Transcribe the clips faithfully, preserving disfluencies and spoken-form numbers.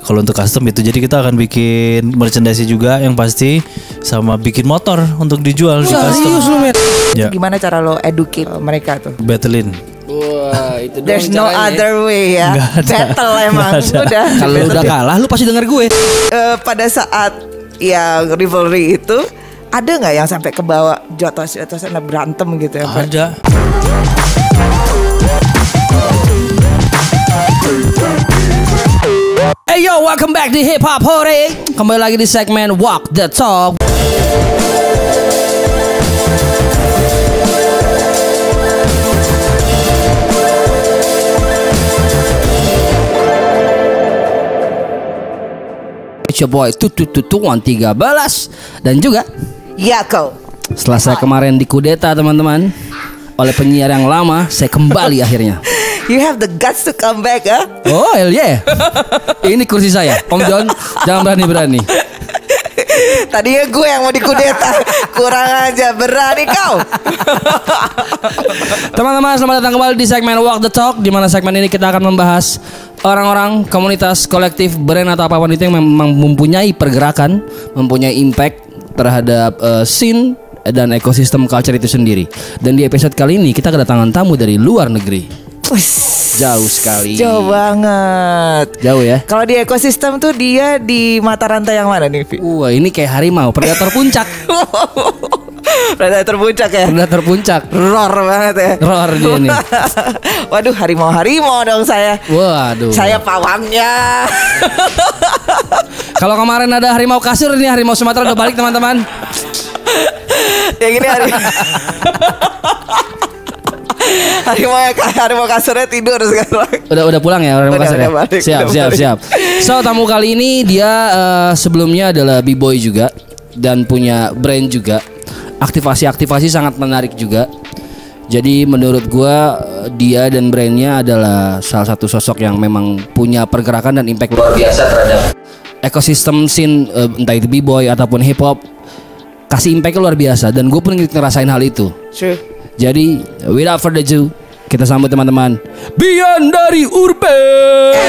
Kalau untuk custom itu, jadi kita akan bikin merchandise juga yang pasti, sama bikin motor untuk dijual di custom. Ya. Gimana cara lo educate mereka tuh? Battlein. Wah, itu dong There's no caranya. other way ya. Battle emang. Udah. Kalau udah kalah lu pasti denger gue. Uh, pada saat yang rivalry itu ada nggak yang sampai ke bawah jotos-jotosan berantem gitu ya? Ada. Hey yo, welcome back di Hip Hop Hore. Kembali lagi di segmen Walk the Talk. It's your boy tutututuan tiga belas dan juga Yako. setelah saya kemarin dikudeta teman-teman oleh penyiar yang lama, saya kembali akhirnya. You have the guts to come back, huh? Oh hell yeah. Ini kursi saya, Om John. Jangan berani-berani. Tadinya gue yang mau dikudeta, kurang aja berani kau. Teman-teman, selamat datang kembali di segmen Walk the Talk, di mana segmen ini kita akan membahas orang-orang, komunitas, kolektif, brand atau apapun itu yang memang mempunyai pergerakan, mempunyai impact terhadap uh, scene dan ekosistem culture itu sendiri. Dan di episode kali ini kita kedatangan tamu dari luar negeri. Ush, Jauh sekali. jauh banget. Jauh ya. Kalau di ekosistem tuh dia di mata rantai yang mana nih, Vi? Wah, ini kayak harimau, predator puncak. Predator puncak ya. Predator puncak. Roar banget ya. Roar dia nih. Waduh, harimau-harimau dong saya. Waduh. Saya pawangnya. Kalau kemarin ada harimau kasur, ini harimau Sumatera udah balik teman-teman. Yang ini hari. Harimau harimau kasurnya tidur sekarang. Udah udah pulang ya harimau Udah, kasur udah ya. balik, Siap udah siap balik. siap. So tamu kali ini dia uh, sebelumnya adalah b-boy juga dan punya brand juga. Aktivasi-aktivasi sangat menarik juga. Jadi menurut gua dia dan brandnya adalah salah satu sosok yang memang punya pergerakan dan impact luar biasa terhadap ekosistem scene, uh, entah itu b-boy ataupun hip hop. Kasih impact luar biasa dan gue pun ngerasain hal itu. Sure. Jadi without further ado, kita sambut teman-teman Bian dari Urban.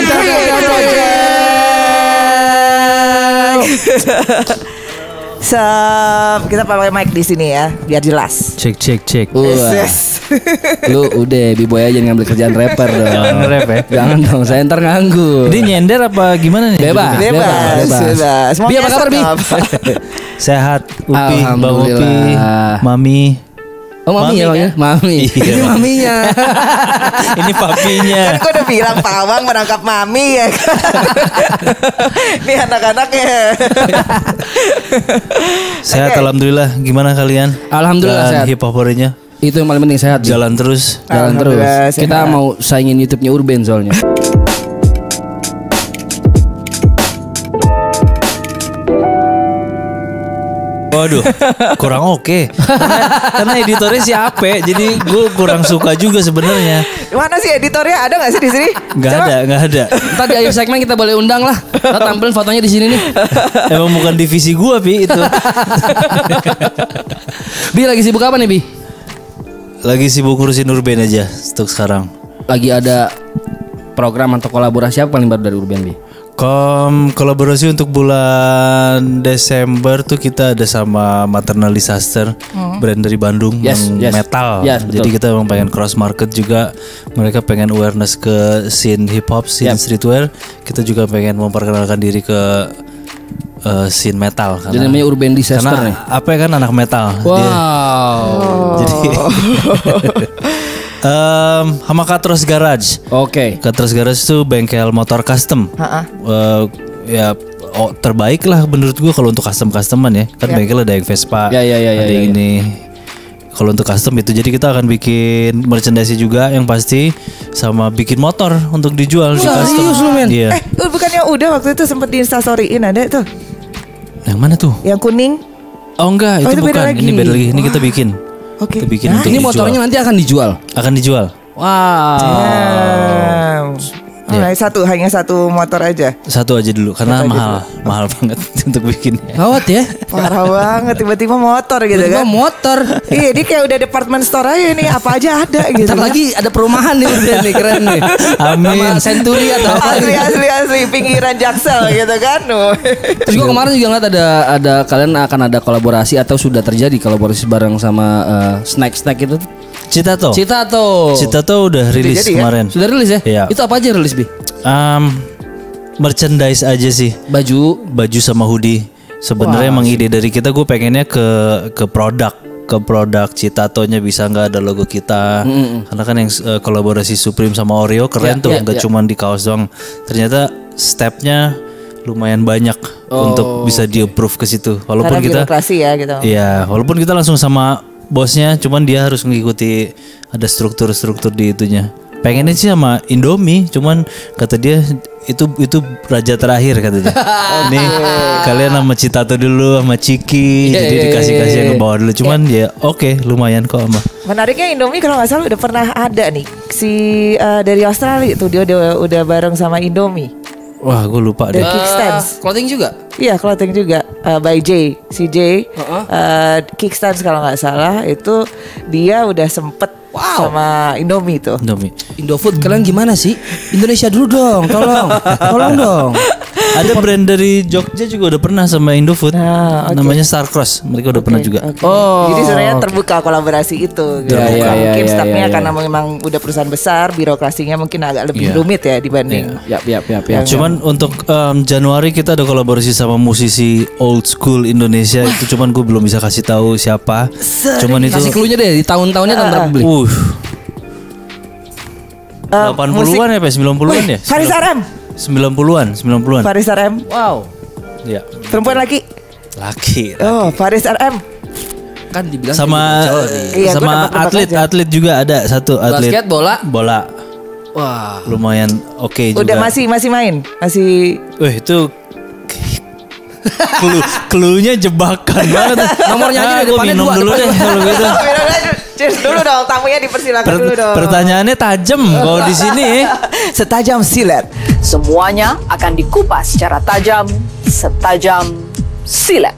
Sep, kita pakai mic di sini ya, biar jelas. Cek cek cek. Wah, Yes. lu udah b-boy aja ngambil kerjaan rapper dong. Jangan nge-rap ya. Jangan dong, saya ntar nganggur. Ini nyender apa gimana nih? Bebas. Bebas, bebas. Mau Bi, apa kabar, Bi? Sehat, Upi, Bang Upi, Alhamdulillah. Mami. Oh mami, Mami ya, kan? mami. Iya. Ini maminya. Ini papinya. Kan gue udah bilang pawang menangkap mami ya kan. Ini anak-anaknya. Sehat Oke. alhamdulillah. Gimana kalian? Alhamdulillah Dan sehat. hip hop-nya Itu yang paling penting sehat. Bi. jalan terus. Jalan terus. Alhamdulillah, Kita sehat. mau saingin YouTube-nya Urban soalnya. Waduh, kurang oke. Karena, karena editornya si Ape, jadi gue kurang suka juga sebenarnya. Mana sih editornya? Ada nggak sih di sini? Nggak Coba. ada, nggak ada. Ntar di akhir segmen kita boleh undang lah. Kita tampilin fotonya di sini nih. Emang bukan divisi gue, Pi itu. Bi lagi sibuk apa nih Bi? Lagi sibuk ngurusin Urban aja untuk sekarang. Lagi ada program atau kolaborasi apa paling baru dari Urban Bi? Kom kolaborasi untuk bulan Desember tuh kita ada sama Maternal Disaster, brand dari Bandung Yes, yang yes. metal. Yes, betul. Jadi kita emang pengen cross market juga. Mereka pengen awareness ke scene hip hop, scene Yep. streetwear. Kita juga pengen memperkenalkan diri ke uh, scene metal. Jadi namanya Urban Disaster karena nih. apa kan anak metal. Dia. Wow. Jadi um, sama Katros Garage. Oke. Katros Garage tuh bengkel motor custom. Ha-ha. Eh, ya oh, terbaik lah menurut gua kalau untuk custom customan ya. Kan Ya. bengkel ada yang Vespa, Ya, ya, ya, ada ya, yang ya. ini. Kalau untuk custom itu, jadi kita akan bikin merchandise juga yang pasti, sama bikin motor untuk dijual di custom. serius lu, men? Iya. Eh, uh, bukannya udah waktu itu sempat di Instastoryin ada tuh, Yang mana tuh? yang kuning. Oh enggak, Oh, itu, itu beda bukan. lagi. Ini beda lagi. Ini kita Wah. bikin. Oke. Kita bikin Hah? untuk Ini dijual. motornya nanti akan dijual. Akan dijual. Wow. Damn. Oh, satu hanya satu motor aja. Satu aja dulu karena Satu aja mahal, mahal banget untuk bikinnya. Gawat ya. Parah banget tiba-tiba motor gitu Tiba-tiba kan. motor. Iya, dia kayak udah department store aja nih, apa aja ada gitu. Bentar kan. lagi ada perumahan nih Urban nih, keren nih. Amin. Sama Century atau apa Asli nih. asli asli pinggiran Jaksel gitu kan. Terus gue kemarin juga ngeliat ada ada kalian akan ada kolaborasi atau sudah terjadi kolaborasi bareng sama uh, snack-snack itu. Citato. Citato. Citato udah rilis jadi ya? kemarin. Sudah rilis ya? Iya. Itu apa aja yang rilis, Bi? Um, merchandise aja sih. Baju. Baju sama hoodie. Sebenarnya emang ide dari kita, gue pengennya ke ke produk, ke produk Citatonya bisa nggak ada logo kita. Mm-hmm. Karena kan yang uh, kolaborasi Supreme sama Oreo keren Ya, tuh, ya, nggak ya. cuma di kaos doang. Ternyata stepnya lumayan banyak Oh. untuk bisa di-approve ke situ. Walaupun Karena kita birokrasi ya gitu. Iya, walaupun kita langsung sama bosnya, cuman dia harus mengikuti ada struktur-struktur di itunya. Pengennya sih sama Indomie, cuman kata dia itu itu raja terakhir katanya. Ini kalian sama Citato dulu sama Ciki, Iya, jadi iya, dikasih-kasih iya, yang iya. ke bawah dulu. Cuman ya oke, lumayan kok sama. Menariknya Indomie kalau nggak salah udah pernah ada nih si uh, dari Australia tuh dia udah udah bareng sama Indomie. Wah, gue lupa The deh. Kickstands. Uh, clothing juga. Iya, clothing juga uh, by J, si J. Uh-uh. Uh, Kickstands kalau nggak salah itu dia udah sempet Wow. sama Indomie tuh. Indomie. Indofood kalian gimana sih? Indonesia dulu dong, tolong. Tolong dong. Ada brand dari Jogja juga udah pernah sama Indofood. Nah, oke. Namanya Starcross. Mereka udah pernah juga. Oke. Oh, Jadi sebenarnya oke. terbuka kolaborasi itu. Gitu. Ya, ya, ya, mungkin ya, stafnya ya, ya. karena memang udah perusahaan besar, birokrasinya mungkin agak lebih Iya. rumit ya dibanding. Yap, yap, yap, yap. Cuman untuk em, Januari kita ada kolaborasi sama musisi old school Indonesia. Itu cuman gue belum bisa kasih tahu siapa. Cuman itu Kasih clue-nya deh di tahun-tahunnya tahun berapa beli? uh Eh, delapan puluhan ya, Pak? sembilan puluhan ya? Faris R M. sembilan puluhan, sembilan puluhan. Faris R M. Wow. Iya. Perempuan laki. Laki. Oh, Faris R M. Kan dibilang Sama cowok nih. Iya, gua sama nebak-nebak atlet, aja. atlet juga ada satu atlet. Basket, bola. Bola. Wah. Lumayan oke juga. Udah masih masih main, masih. Wih, itu clue, clue-nya jebakan banget. Nomornya aja Ah, di gua depannya minum dua, dulu deh depannya. kalau gitu. Cheers dulu dong, tamunya dipersilakan Per- dulu dong. pertanyaannya tajam kalau di sini. Setajam silet. Semuanya akan dikupas secara tajam, setajam silet.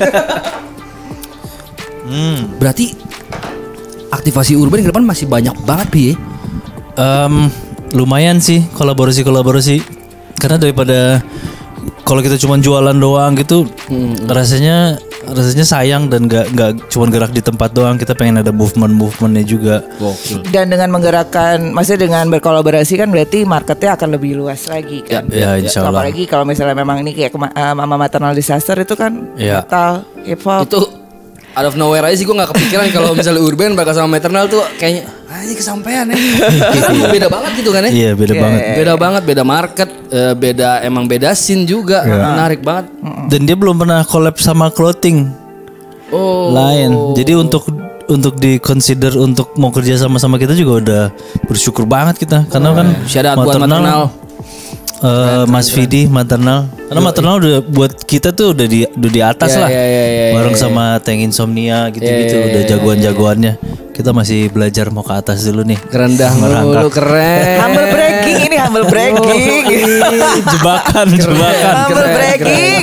Berarti aktivasi urban ke depan masih banyak banget Bi. Em, lumayan sih kolaborasi-kolaborasi. Karena daripada kalau kita cuma jualan doang gitu, rasanya rasanya sayang dan nggak nggak cuma gerak di tempat doang. Kita pengen ada movement-movementnya juga. Dan dengan menggerakkan, maksudnya dengan berkolaborasi kan berarti marketnya akan lebih luas lagi kan. Ya, insya Allah. Apalagi kalau misalnya memang ini kayak kema- uh, Mama Maternal Disaster itu kan Ya. metal, hip hop. Itu out of nowhere aja sih gue gak kepikiran kalau misalnya urban bakal sama maternal tuh kayaknya ah ini kesampean ya. Kan beda banget gitu kan ya. Iya, beda Iya, banget. Beda banget, beda market, eh, beda emang beda scene juga. Menarik banget. Dan dia belum pernah collab sama clothing Oh. lain. Jadi untuk untuk di consider untuk mau kerja sama sama kita juga udah bersyukur banget kita. Karena kan Shout out buat maternal. eh, Mas Vidi maternal. Karena maternal udah buat kita tuh udah di udah di atas Ya, lah. ya, ya, ya, Bareng ya, sama Tank Insomnia gitu-gitu Ya, ya, udah ya, jagoan-jagoannya. Kita masih belajar mau ke atas dulu nih. Kerendah mulu, keren. Humble bragging ini humble bragging. jebakan, jebakan. Humble bragging.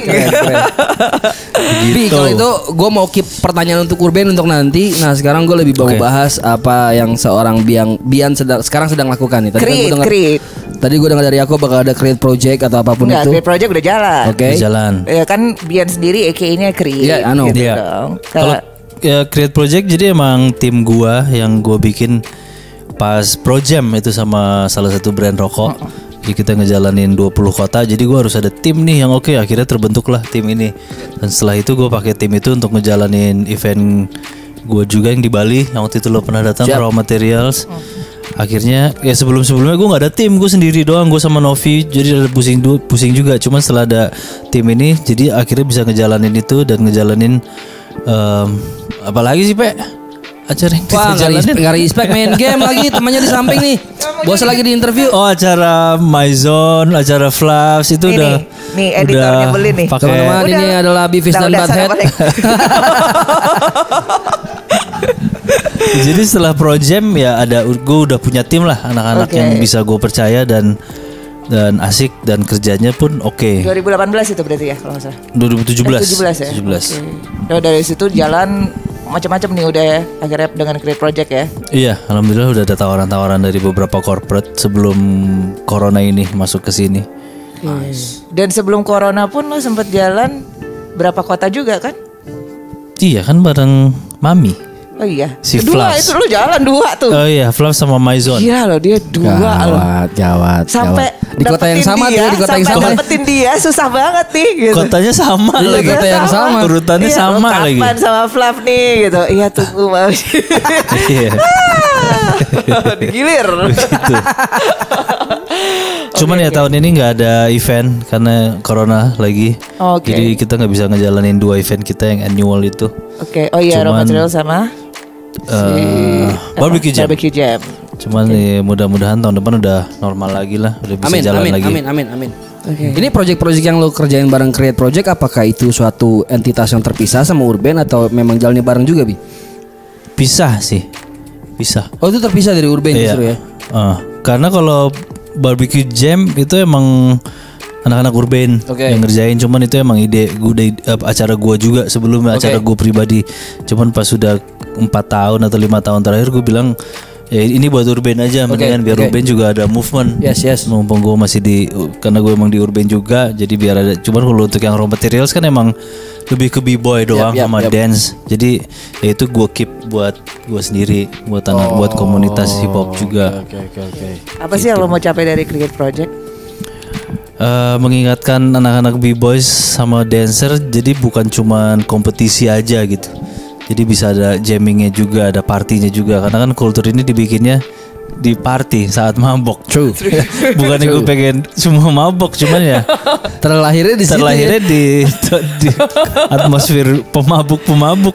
Bi, Gitu. kalau itu gue mau keep pertanyaan untuk urban untuk nanti. Nah sekarang gue lebih mau Oke. bahas apa yang seorang Bian Bian sedang sekarang sedang lakukan nih. Tadi kan Create, gue dengar, create. tadi gue dengar dari aku bakal ada create project atau apapun Enggak, itu. Create Project udah jalan. Oke. Di jalan. Ya kan Bian sendiri A K A-nya Create. Iya, I know. gitu Iya. dong. Kalau ya Create Project jadi emang tim gua yang gua bikin pas Projam itu sama salah satu brand rokok. Jadi kita ngejalanin dua puluh kota. Jadi gua harus ada tim nih yang oke. Akhirnya terbentuklah tim ini. Dan setelah itu gua pakai tim itu untuk ngejalanin event gua juga yang di Bali yang waktu itu lo pernah datang, Siap. Raw Materials. Akhirnya ya sebelum sebelumnya gue nggak ada tim, gue sendiri doang, gue sama Novi, jadi ada pusing du- pusing juga. Cuman setelah ada tim ini, jadi akhirnya bisa ngejalanin itu dan ngejalanin em, apa lagi sih Pe? Acara yang Wah kita nggak respect, jalanin. nggak respect main game lagi temannya di samping nih. Bos lagi di interview. Oh acara My Zone, acara Flaps itu Nih, udah nih, nih, editornya beli nih. pakai- Teman-teman Udah. ini adalah Beavis Udah, dan udah, Butthead. sana balik. Jadi setelah Projam ya ada gue udah punya tim lah anak-anak Oke. yang bisa gue percaya dan dan asik dan kerjanya pun oke. dua ribu delapan belas itu berarti ya kalau nggak salah. dua ribu tujuh belas. Eh, tujuh belas ya. tujuh belas. Okay. Dari situ jalan macam-macam nih udah ya akhirnya dengan Create Project ya. Iya, alhamdulillah udah ada tawaran-tawaran dari beberapa corporate sebelum corona ini masuk ke sini. Nice. Dan sebelum corona pun lo sempat jalan berapa kota juga kan? Iya kan bareng Mami. Oh iya. Si dua Flash. itu lo jalan dua tuh. Oh iya, Flash sama Maison. Iya loh dia dua loh. Gawat, gawat. Sampai gawat. Di kota yang dapetin sama dia, tuh, di kota yang sampai sama. dapetin dia susah banget nih gitu. Kotanya sama Iya, lagi. kota yang sama. Urutannya Iya, sama lo lagi. kapan sama Flav nih gitu. Iya tunggu mau. Iya. Digilir. Gitu. Cuman Oke, ya oke. tahun ini nggak ada event karena corona lagi. Oke. Jadi kita nggak bisa ngejalanin dua event kita yang annual itu. Oke, oh iya Raw Cuman, Material sama Eh, barbecue jam. Barbecue Jam. Cuman nih mudah-mudahan tahun depan udah normal lagi lah, udah bisa Amin, jalan amin, lagi. amin, amin, amin. Oke. Ini project-project yang lo kerjain bareng Create Project, apakah itu suatu entitas yang terpisah sama Urban atau memang jalannya bareng juga, Bi? Pisah sih, pisah. Oh, itu terpisah dari Urban justru ya? Eh, karena kalau barbecue jam itu emang anak-anak urban Oke. yang ngerjain, cuman itu emang ide gue acara gua juga sebelumnya, Oke. acara gue pribadi. Cuman pas sudah empat tahun atau lima tahun terakhir gue bilang ya ini buat urban aja, mendingan biar oke. urban juga ada movement. Yes, yes. Mumpung gue masih di, karena gue emang di urban juga, jadi biar ada. Cuman kalau untuk yang raw materials kan emang lebih ke b-boy doang Yap, yap, sama yap. dance. Jadi ya itu gue keep buat gue sendiri, buat anak, buat komunitas hip hop juga. Oke, oke, oke. Apa sih yang lo mau capai dari Create Project? Eh, mengingatkan anak-anak b-boys sama dancer, jadi bukan cuman kompetisi aja gitu. Jadi bisa ada jammingnya juga, ada partinya juga. Karena kan kultur ini dibikinnya di party saat mabok. True. Bukan gue pengen semua mabok, cuman ya Terlahirnya di situ terlahirnya ya? di, di atmosfer pemabuk-pemabuk,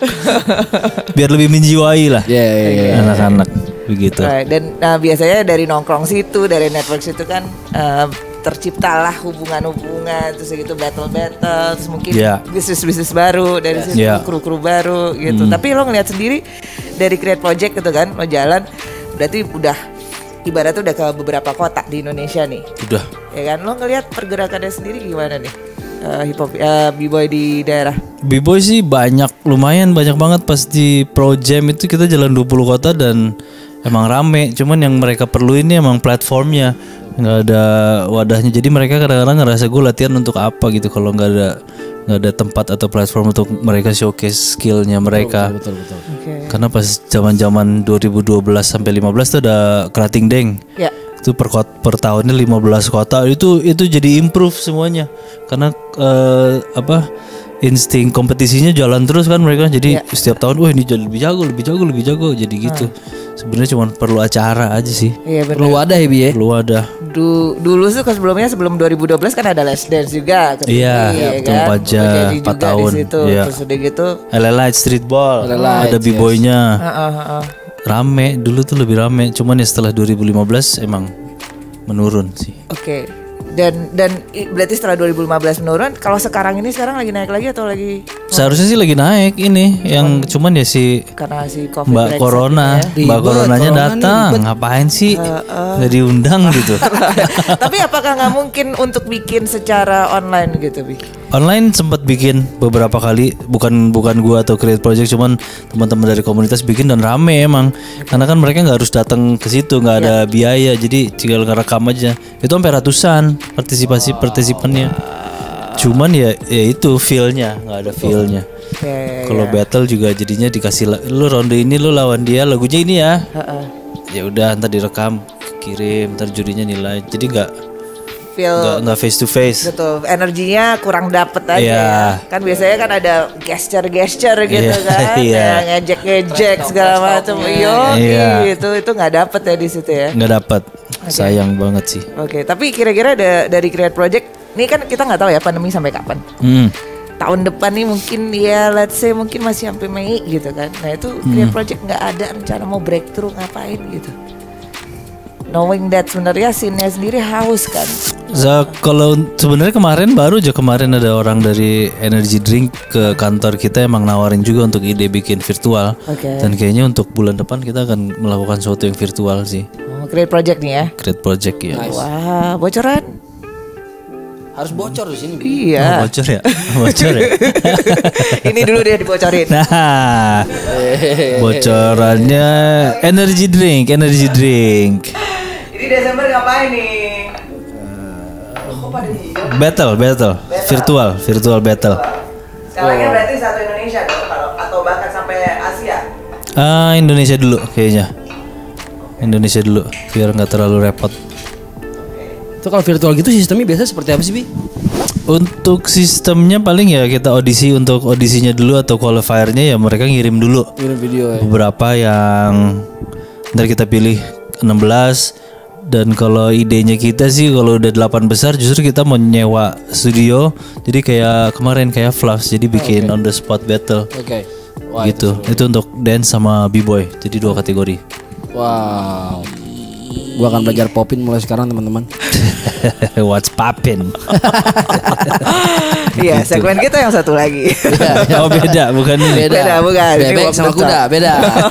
biar lebih menjiwai lah Iya, iya, iya. anak-anak begitu. Right. Dan nah, biasanya dari nongkrong situ, dari network situ kan eh, terciptalah hubungan-hubungan, terus gitu battle-battle, terus mungkin Yeah. bisnis-bisnis baru dari situ, Yeah. kru-kru baru gitu. Tapi lo ngeliat sendiri dari Create Project gitu kan, lo jalan, berarti udah ibaratnya udah ke beberapa kota di Indonesia nih, Udah. ya kan? Lo ngeliat pergerakannya sendiri gimana nih, eh, hip hop, eh, b-boy di daerah? B-boy sih banyak, lumayan banyak banget. Pas di Pro Jam itu kita jalan dua puluh kota dan emang rame. Cuman yang mereka perlu ini emang platformnya, nggak ada wadahnya. Jadi mereka kadang-kadang ngerasa gue latihan untuk apa gitu kalau nggak ada nggak ada tempat atau platform untuk mereka showcase skillnya mereka. Betul, betul. Oke. Karena pas zaman-zaman dua ribu dua belas sampai lima belas tuh ada Kerating Deng. Ya. Itu per, kot- per tahunnya lima belas kota. Itu itu jadi improve semuanya. Karena eh, apa? Insting kompetisinya jalan terus kan mereka. Jadi Ya. setiap tahun wah ini jadi lebih jago, lebih jago, lebih jago. Jadi gitu. Sebenarnya cuma perlu acara aja sih. Iya benar. Perlu wadah ya, Bi ya? Perlu ada. Du, dulu tuh sebelumnya sebelum dua ribu dua belas kan ada Les Dance juga kan? Iya, betul, empat jam, Jadi empat juga tahun, di situ. iya. Terus udah gitu L L Light Street Ball. L L Light, Ada b-boynya. heeh, heeh. Rame, dulu tuh lebih rame. Cuman ya setelah dua ribu lima belas emang menurun sih. Oke. Dan dan i- berarti setelah dua ribu lima belas menurun, kalau sekarang ini sekarang lagi naik lagi atau lagi Seharusnya sih lagi naik ini, yang cuman ya si karena si Covid Mbak brengsek Corona, ini Mbak Ribet, Coronanya Corona nih datang, ribet. ngapain sih? Nggak diundang gitu. ya. Tapi apakah nggak mungkin untuk bikin secara online gitu, Bi? Online sempat bikin beberapa kali, bukan bukan gua atau Create Project, cuman teman-teman dari komunitas bikin dan rame emang. Karena kan mereka nggak harus datang ke situ, nggak ada biaya, jadi tinggal ngerekam aja. Itu sampai ratusan partisipasi partisipannya. Cuman ya, ya itu feel-nya, nggak ada feel-nya. Ya, Kalau battle juga jadinya dikasih la- lu ronde ini lu lawan dia lagunya ini ya. heeh. Ya udah ntar direkam, kirim, ntar jurinya nilai. Jadi nggak Feel nggak nggak face to face. gitu, energinya kurang dapet aja. Iya. Ya. Kan biasanya kan ada gesture-gesture gitu Iya, kan, iya. ya, ngejek-ngejek segala macam. Yo, Iya. itu itu nggak dapet ya di situ ya. Nggak dapat. Sayang banget sih. Oke, tapi kira-kira ada dari Create Project, ini kan kita nggak tahu ya pandemi sampai kapan. Hmm. Tahun depan nih mungkin ya let's say mungkin masih sampai Mei gitu kan. Nah itu Create Project nggak ada rencana mau breakthrough ngapain gitu. knowing that sebenarnya scene-nya sendiri haus kan. So, kalau sebenarnya kemarin baru aja kemarin ada orang dari Energy Drink ke kantor kita emang nawarin juga untuk ide bikin virtual. Oke. Dan kayaknya untuk bulan depan kita akan melakukan sesuatu yang virtual sih. Oh, create project nih ya. Create project ya. Wah, bocoran? Harus bocor di sini. Oh, Iya. bocor ya, bocor ya. Ini dulu dia dibocorin. Nah, bocorannya Energy Drink, Energy Drink. Ini Desember ngapain nih? Kok pada hijau? Battle, battle, virtual, virtual battle. Skalanya berarti satu Indonesia dong, kalau atau bahkan sampai Asia. Ah, Indonesia dulu kayaknya. Indonesia dulu, biar nggak terlalu repot. Itu kalau virtual gitu sistemnya biasa seperti apa sih, Bi? Untuk sistemnya paling ya kita audisi untuk audisinya dulu atau qualifiernya ya mereka ngirim dulu Ngirim video ya. beberapa yang ntar kita pilih enam belas. Dan kalau idenya kita sih kalau udah delapan besar justru kita mau nyewa studio. Jadi kayak kemarin kayak Fluffs jadi bikin on the spot battle. Oke. Gitu. Itu, untuk dance sama b-boy. Jadi dua kategori. Wow. Gua akan belajar popin mulai sekarang teman-teman. What's poppin'? Iya, segmen kita yang satu lagi. Oh beda bukan ini. Beda, bukan. Ini Bebek Bob sama Nesta. kuda, beda.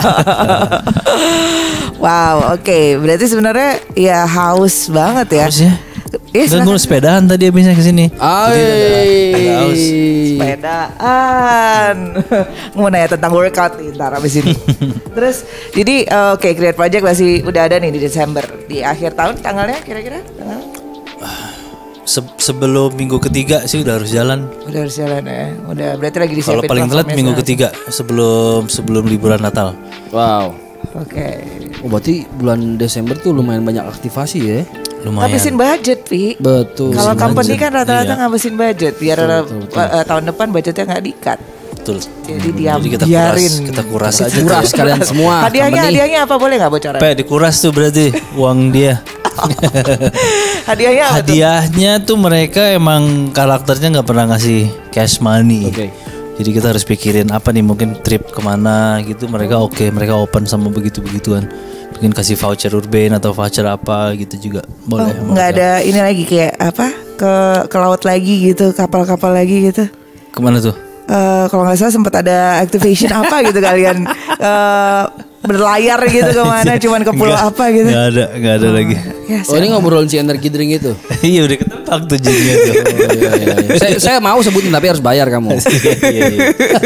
Wow, oke. Berarti sebenarnya ya haus banget ya. Haus ya? Iya, Dan gue sepedaan tadi abisnya kesini. Ai. agak haus. Sepedaan. Mau nanya tentang workout nih ntar abis ini. Terus jadi eh, oke Create Project masih udah ada nih di Desember. Di akhir tahun tanggalnya kira-kira? Tanggal? Se- sebelum minggu ketiga sih udah harus jalan. Udah harus jalan ya. Udah berarti lagi disiapin. Kalau paling telat platformnya minggu sekarang. ketiga sebelum sebelum liburan Natal. Wow. Oke. Oh, berarti bulan Desember tuh lumayan banyak aktivasi ya. Lumayan. Ngabisin budget, Pi. Betul. Kalau Ngabisin company budget. kan rata-rata Iya. ngabisin budget biar eh, tahun depan budgetnya nggak di-cut. Betul. Jadi dia Jadi kita biarin. kuras, kita kuras aja. Kuras tuh. kalian semua. Hadiahnya company. hadiahnya apa boleh nggak bocoran? Pe, dikuras tuh berarti uang dia. Hadiahnya apa tuh? Hadiahnya tuh mereka emang karakternya nggak pernah ngasih cash money. Oke. Jadi kita harus pikirin apa nih mungkin trip kemana gitu. Mereka oke, mereka open sama begitu-begituan. Mungkin kasih voucher Urban atau voucher apa gitu juga boleh. Oh, nggak ada ini lagi kayak apa ke ke laut lagi gitu, kapal-kapal lagi gitu. Kemana tuh? Eh, kalau nggak salah sempat ada activation apa gitu kalian eh, berlayar gitu kemana, cuman ke pulau Nggak- apa gitu. Nggak ada, nggak ada lagi. Ya, Oh ini ngobrolin si energi drink itu. Iya udah ketebak tuh jadinya tuh. Oh, iya, iya, iya. saya, saya mau sebutin tapi harus bayar kamu. Iya, iya.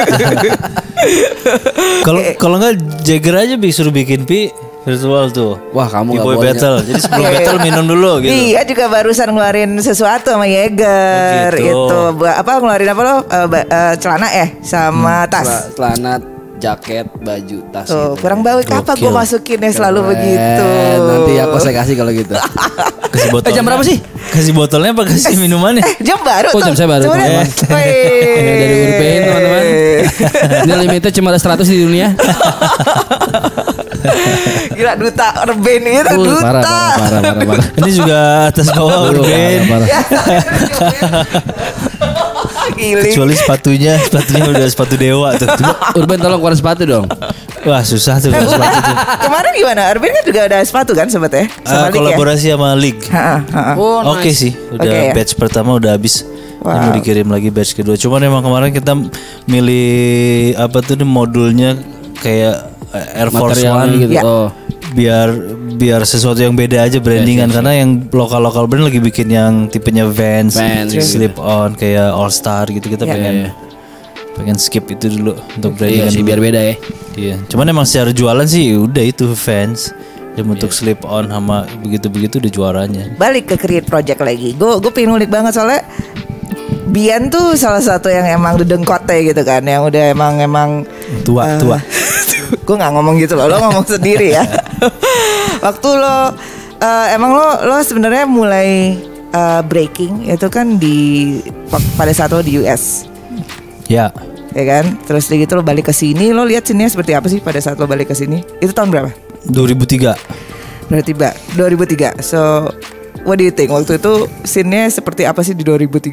Kalau kalau nggak Jagger aja bi suruh bikin pi virtual tuh. Wah kamu nggak B-boy boleh. battle. Jadi sebelum battle minum dulu gitu. Iya juga barusan ngeluarin sesuatu sama Jaeger Oh, gitu. itu. Ba- Apa ngeluarin apa lo? Eh, ba- eh, celana eh sama tas. Cela- Celana, jaket, baju, tas. Tuh, gitu. kurang baik apa gue Gokil. masukin ya selalu Keren. begitu. Nanti aku saya kasih kalau gitu. Kasih botol. Eh, jam berapa sih? Kasih botolnya apa kasih minumannya? Eh, jam baru Oh, tuh. jam saya baru, Coba lihat. teman-teman. Ini dari Urban, teman-teman. Ini limitnya cuma ada seratus di dunia. Gila duta Urban itu Uh, duta. parah, parah, parah, parah, parah. Ini juga atas bawah Aduh, Urban. parah, parah. Giling. Kecuali sepatunya, sepatunya udah sepatu dewa tuh. Urban tolong keluarin sepatu dong. Wah susah tuh kalau sepatu tuh. Kemarin gimana? Urban kan juga ada sepatu kan sobat ya? Ah, Sama Lik ya? kolaborasi sama League. Ha-ha, ha-ha. Oh, Oke nice. sih, udah Oke, ya. batch pertama udah habis. Wow. Ini mau dikirim lagi batch kedua. Cuman emang kemarin kita milih apa tuh nih modulnya kayak Air Force Materialnya One gitu. Ya. Oh. biar biar sesuatu yang beda aja brandingan karena yang lokal-lokal brand lagi bikin yang tipenya Vans, Vans, slip on kayak All Star gitu kita Ya. pengen Iya. pengen skip itu dulu untuk Iya brandingan sih dulu. biar beda ya. Iya, cuman emang secara jualan sih udah itu Vans. Yang untuk slip on sama begitu-begitu udah juaranya. Balik ke Create Project lagi. Gue gue pengen ngulik banget soalnya Bian tuh salah satu yang emang dedengkotnya gitu kan, yang udah emang emang Tua, tua. Gue nggak ngomong gitu loh, lo ngomong sendiri ya. Waktu lo eh, emang lo lo sebenarnya mulai eh, breaking itu kan di pada saat lo di U S, Ya, ya kan? Terus dari gitu lo balik ke sini, lo lihat sininya seperti apa sih pada saat lo balik ke sini? Itu tahun berapa? dua ribu tiga. Berarti mbak dua ribu tiga. So what do you think waktu itu scene-nya seperti apa sih di dua ribu tiga?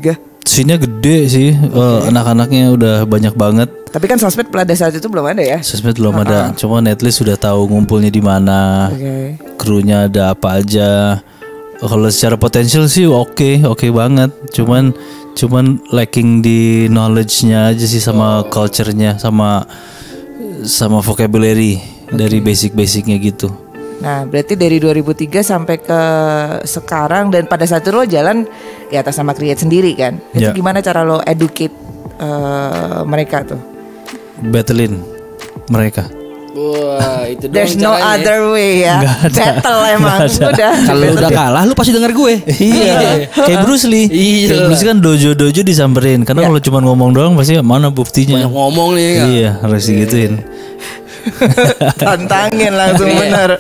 scene-nya gede sih. Uh, anak-anaknya udah banyak banget. Tapi kan sosmed pada saat itu belum ada ya. Sosmed belum ada. Cuma Netflix sudah tahu ngumpulnya di mana. Oke. Krunya ada apa aja. Kalau secara potensial sih oke, oke banget. Cuman cuman lacking di knowledge-nya aja sih sama culture-nya, sama sama vocabulary dari basic-basicnya gitu. Nah, berarti dari dua ribu tiga sampai ke sekarang, dan pada saat itu lo jalan di atas nama Create sendiri kan? Itu Ya. gimana cara lo educate uh, mereka tuh? Battlein mereka. Wah, itu dong There's no caranya. other way ya. Nggak ada. Battle emang Nggak ada. udah. Kalau lu udah kalah lu pasti denger gue. Iya, kayak Bruce Lee. Iya. Kayak Bruce Lee kan dojo-dojo disamperin. Karena kalau cuma ngomong doang pasti mana buktinya. Banyak ngomong nih kan. Iya, harus digituin. Tantangin langsung bener.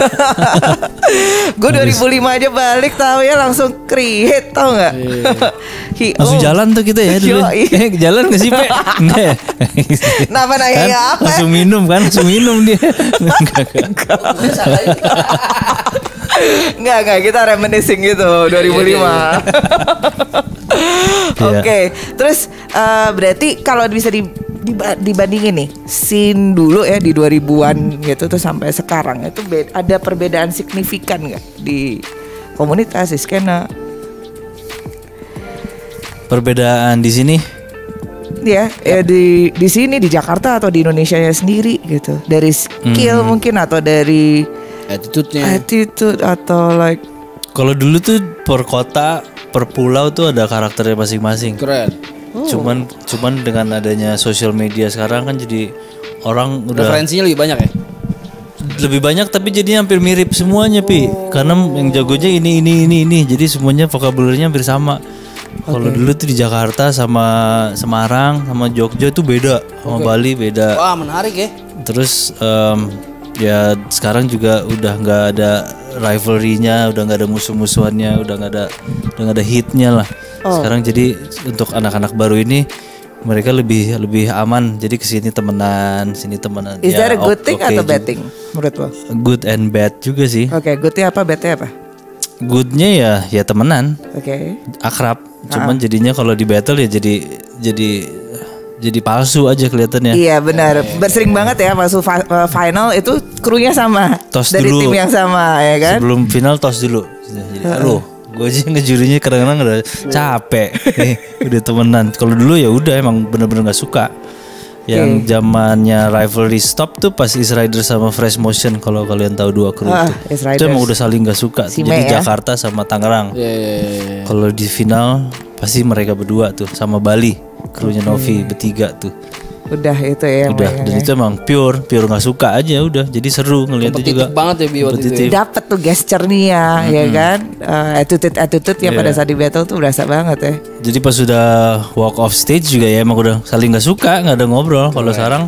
Gue dua ribu lima aja balik tahu ya langsung Create tahu nggak? Hi- Langsung oh. jalan tuh kita ya dulu. Yoi. Eh, jalan nggak sih, Pe? Enggak ya? Kenapa nanya Kan? ya apa? Langsung minum kan, langsung minum dia. Enggak, enggak. Enggak, enggak, kita reminiscing gitu dua ribu lima. Iya. Oke, terus eh, berarti kalau bisa di, diba- dibandingin nih scene dulu ya di dua ribuan gitu tuh sampai sekarang itu be- ada perbedaan signifikan nggak di komunitas, di skena? Perbedaan di sini Ya, ya di di sini di Jakarta atau di Indonesia sendiri gitu. Dari skill mungkin atau dari Attitude-nya. attitude atau like kalau dulu tuh per kota, per pulau tuh ada karakternya masing-masing. Keren. Cuman cuman dengan adanya sosial media sekarang kan jadi orang udah Referensinya lebih banyak ya? lebih banyak tapi jadinya hampir mirip semuanya, Pi. Karena yang jagonya ini ini ini ini. Jadi semuanya vocabulary-nya hampir sama. Kalau dulu tuh di Jakarta sama Semarang sama Jogja tuh beda, sama Bali beda. Wah, menarik ya. Terus em, ya sekarang juga udah nggak ada rivalry-nya, udah nggak ada musuh-musuhannya, udah nggak ada udah nggak ada hit-nya lah. Sekarang jadi untuk anak-anak baru ini mereka lebih lebih aman. Jadi kesini temenan, sini temenan. is Ya, that a good o- thing oke atau bad juga. thing menurut lo? Good and bad juga sih. Oke, goodnya apa, badnya apa? Goodnya ya ya temenan, Oke. akrab. Cuman jadinya kalau di battle ya jadi jadi jadi palsu aja kelihatannya. Iya benar, bersering banget ya masuk fa- uh, final itu krunya sama Tos dari dulu. tim yang sama ya kan? Sebelum final tos dulu. Jadi, aduh, gue aja ngejurinya kadang-kadang udah capek. Nih, udah temenan. Kalau dulu ya udah emang bener-bener nggak suka. Yang zamannya rivalry stop tuh pas East Riders sama Fresh Motion, kalau kalian tahu dua kru Ah, itu. East Itu Riders. emang udah saling nggak suka. Si Jadi Mei ya? Jakarta sama Tangerang. Iya, iya, iya. Kalau di final pasti mereka berdua tuh sama Bali, krunya Novi bertiga tuh. Udah itu ya. Udah, mainnya dan ya. itu emang pure, pure nggak suka aja udah. Jadi seru ngeliatnya Kompetitif juga. banget ya Bi waktu itu. Kompetitif. Dapat tuh gesture-nya ya kan, uh, attitude attitude yang Iya. pada saat di battle tuh berasa banget ya. Jadi pas sudah walk off stage juga ya emang udah saling nggak suka, nggak ada ngobrol. Kalau sekarang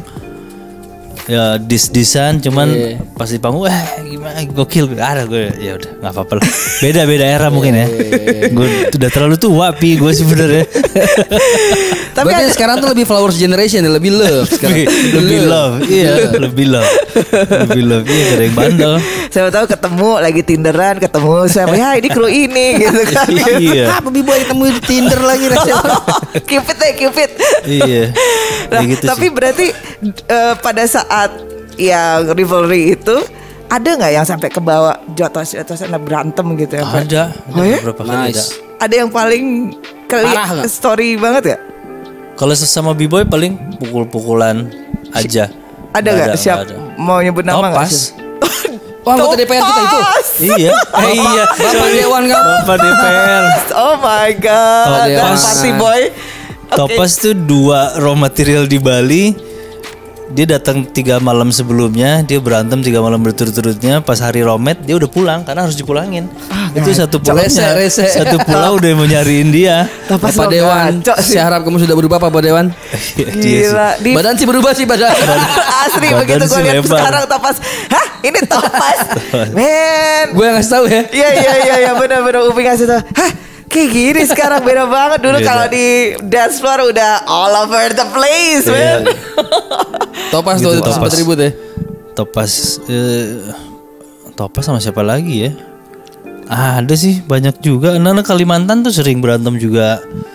ya dis-disan, cuman Iya. pas di panggung, eh gimana gokil, ada gue ya udah nggak apa-apa lah. Beda beda era mungkin ya. Gue udah terlalu tua, Pi, gue sebenarnya. Tapi Berarti ada- sekarang tuh lebih flowers generation ya, lebih love sekarang. lebih, lebih love, iya, lebih love, lebih love, iya gak ada yang bandel. saya tahu ketemu lagi tinderan, ketemu siapa ya ini kru ini gitu kan. Iya, Apa Bi boy ketemu di Tinder lagi Cupid deh Cupid. iya. Nah, Kayak gitu tapi sih. berarti eh, pada saat yang rivalry itu ada nggak yang sampai ke bawah jatuh jatuh sana berantem gitu ya? Pak? Ada, Oh ya? beberapa kali ada. Nice. Ada yang paling kali Parah nggak? story banget ya? Kalau sesama b-boy paling pukul-pukulan aja. Ada Nggak nggak? Siap nggak ada. mau nyebut nama nggak? Topas. sih? Wah, anggota D P R kita itu. Topas! Iya, eh, iya. Bapak sorry. Dewan kan? Bapak D P R. Oh my god, Oh, dia dan mas. party boy. Oke. Topas tuh dua raw material di Bali. Dia datang tiga malam sebelumnya, dia berantem tiga malam berturut-turutnya. Pas hari romet dia udah pulang karena harus dipulangin. Itu satu pulaunya, Rese, rese. satu pulau udah mau nyariin dia. Topas Bapak lo Dewan, ngaco sih. saya harap kamu sudah berubah Bapak Dewan. Dia sih. Gila, di Badan sih berubah sih badan. asli Badan begitu gue sih lihat lebar. sekarang Topas. Hah, ini Topas. Men. Gue yang ngasih tahu ya. Iya iya iya iya benar-benar Upi ngasih tau. Hah, kayak gini sekarang beda banget. Dulu Beda. kalau di dance floor udah all over the place, Iya. man. Topas Gitu, tuh Topas. sempat ribut ya. Topas, eh, Topas sama siapa lagi ya? Ah, ada sih banyak juga. Anak-anak Kalimantan tuh sering berantem juga.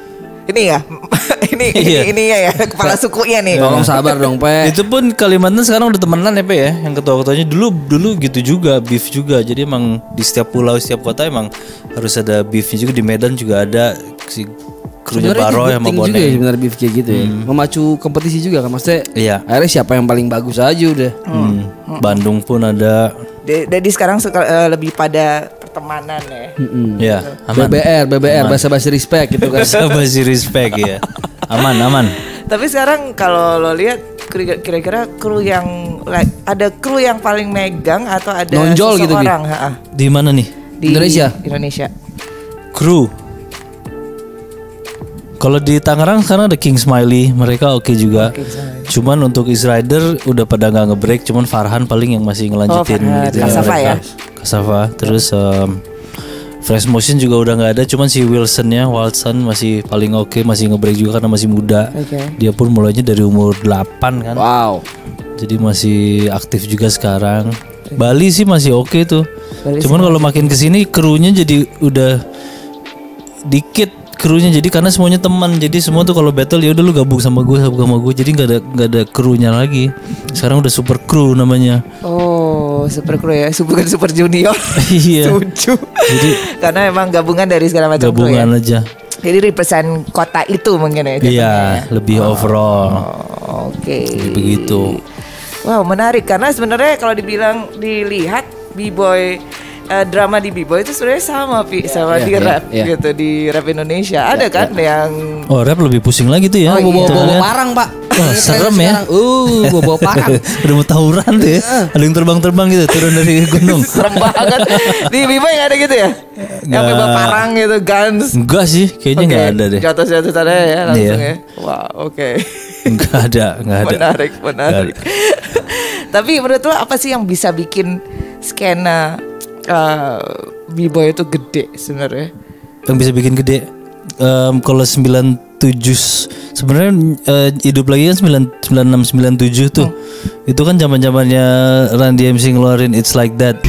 ini ya. ini Iya. ini ininya ya, kepala sukunya nih. Tolong sabar dong, Pe. Itu pun Kalimantan sekarang udah temenan ya Pe ya. Yang ketua-ketuanya dulu dulu gitu juga, beef juga. Jadi emang di setiap pulau, setiap kota emang harus ada beefnya juga. Di Medan juga ada si krunya Sebenarnya Baro itu sama penting Bonek. juga ya sebenarnya beef kayak gitu ya. Memacu kompetisi juga kan maksudnya. Iya. Akhirnya siapa yang paling bagus aja udah. Hmm. Bandung pun ada. Jadi sekarang suka, uh, lebih pada pertemanan ya. Ya, B aman. B R, B B R, bahasa-bahasa respect gitu kan. Sama si respect ya. Aman, aman. Tapi sekarang kalau lo lihat kira-kira kru yang like, ada kru yang paling megang atau ada Nonjol gitu, Bi. seseorang ha-ha, Di mana nih? di Indonesia? Indonesia. Kru. Kalau di Tangerang sekarang ada King Smiley, mereka oke juga. King Smiley. Cuman untuk East Rider udah pada nggak nge-break, cuman Farhan paling yang masih ngelanjutin Oh, Farhan. gitu Kasafa mereka. ya? Kasafa. Terus um, Fresh Motion juga udah nggak ada, cuman si Wilsonnya, Wilson masih paling oke, masih nge-break juga karena masih muda. Oke. Dia pun mulainya dari umur delapan kan. Wow. Jadi masih aktif juga sekarang. Bali sih masih oke tuh. Bali Cuman kalau makin kesini krunya jadi udah dikit krunya, jadi karena semuanya teman. Jadi semua tuh kalau battle ya udah lu gabung sama gue, gabung sama gue. Jadi nggak ada nggak ada krunya lagi. Sekarang udah super crew namanya. Oh, super kru ya, super super junior. Iya. Setuju. Jadi karena emang gabungan dari segala macam kru ya. gabungan aja. Jadi represent kota itu mungkin ya. jatuhnya Iya, ya. lebih overall. Oh, Oke. Jadi begitu. Wow, menarik karena sebenarnya kalau dibilang dilihat B-boy eh, drama di B-boy itu sebenarnya sama Pi sama iya, di iya, rap iya. gitu di rap Indonesia. Ada kan yang Oh, rap lebih pusing lagi tuh ya. Oh, iya. Bawa bawa Lihat. parang, Pak. Wah, Ini serem tren ya. sekarang. Uh, bawa bawa parang. Udah mau tawuran tuh ya. Ada yang terbang-terbang gitu turun dari gunung. serem banget di B-boy nggak ada gitu ya? Yang Nggak. bawa parang gitu, guns. Enggak sih, kayaknya nggak Oke, ada deh. Jatuh-jatuh sana ya langsung Iya. ya. Wah, oke. Enggak ada, enggak ada. Menarik, menarik. Nggak ada. Tapi menurut lo apa sih yang bisa bikin skena uh, B-boy itu gede sebenarnya? Yang bisa bikin gede. Em, kalau sembilan tujuh sebenarnya eh, hidup lagi kan sembilan enam sembilan tujuh tuh. Itu kan zaman-zamannya Run D M C ngeluarin It's Like That.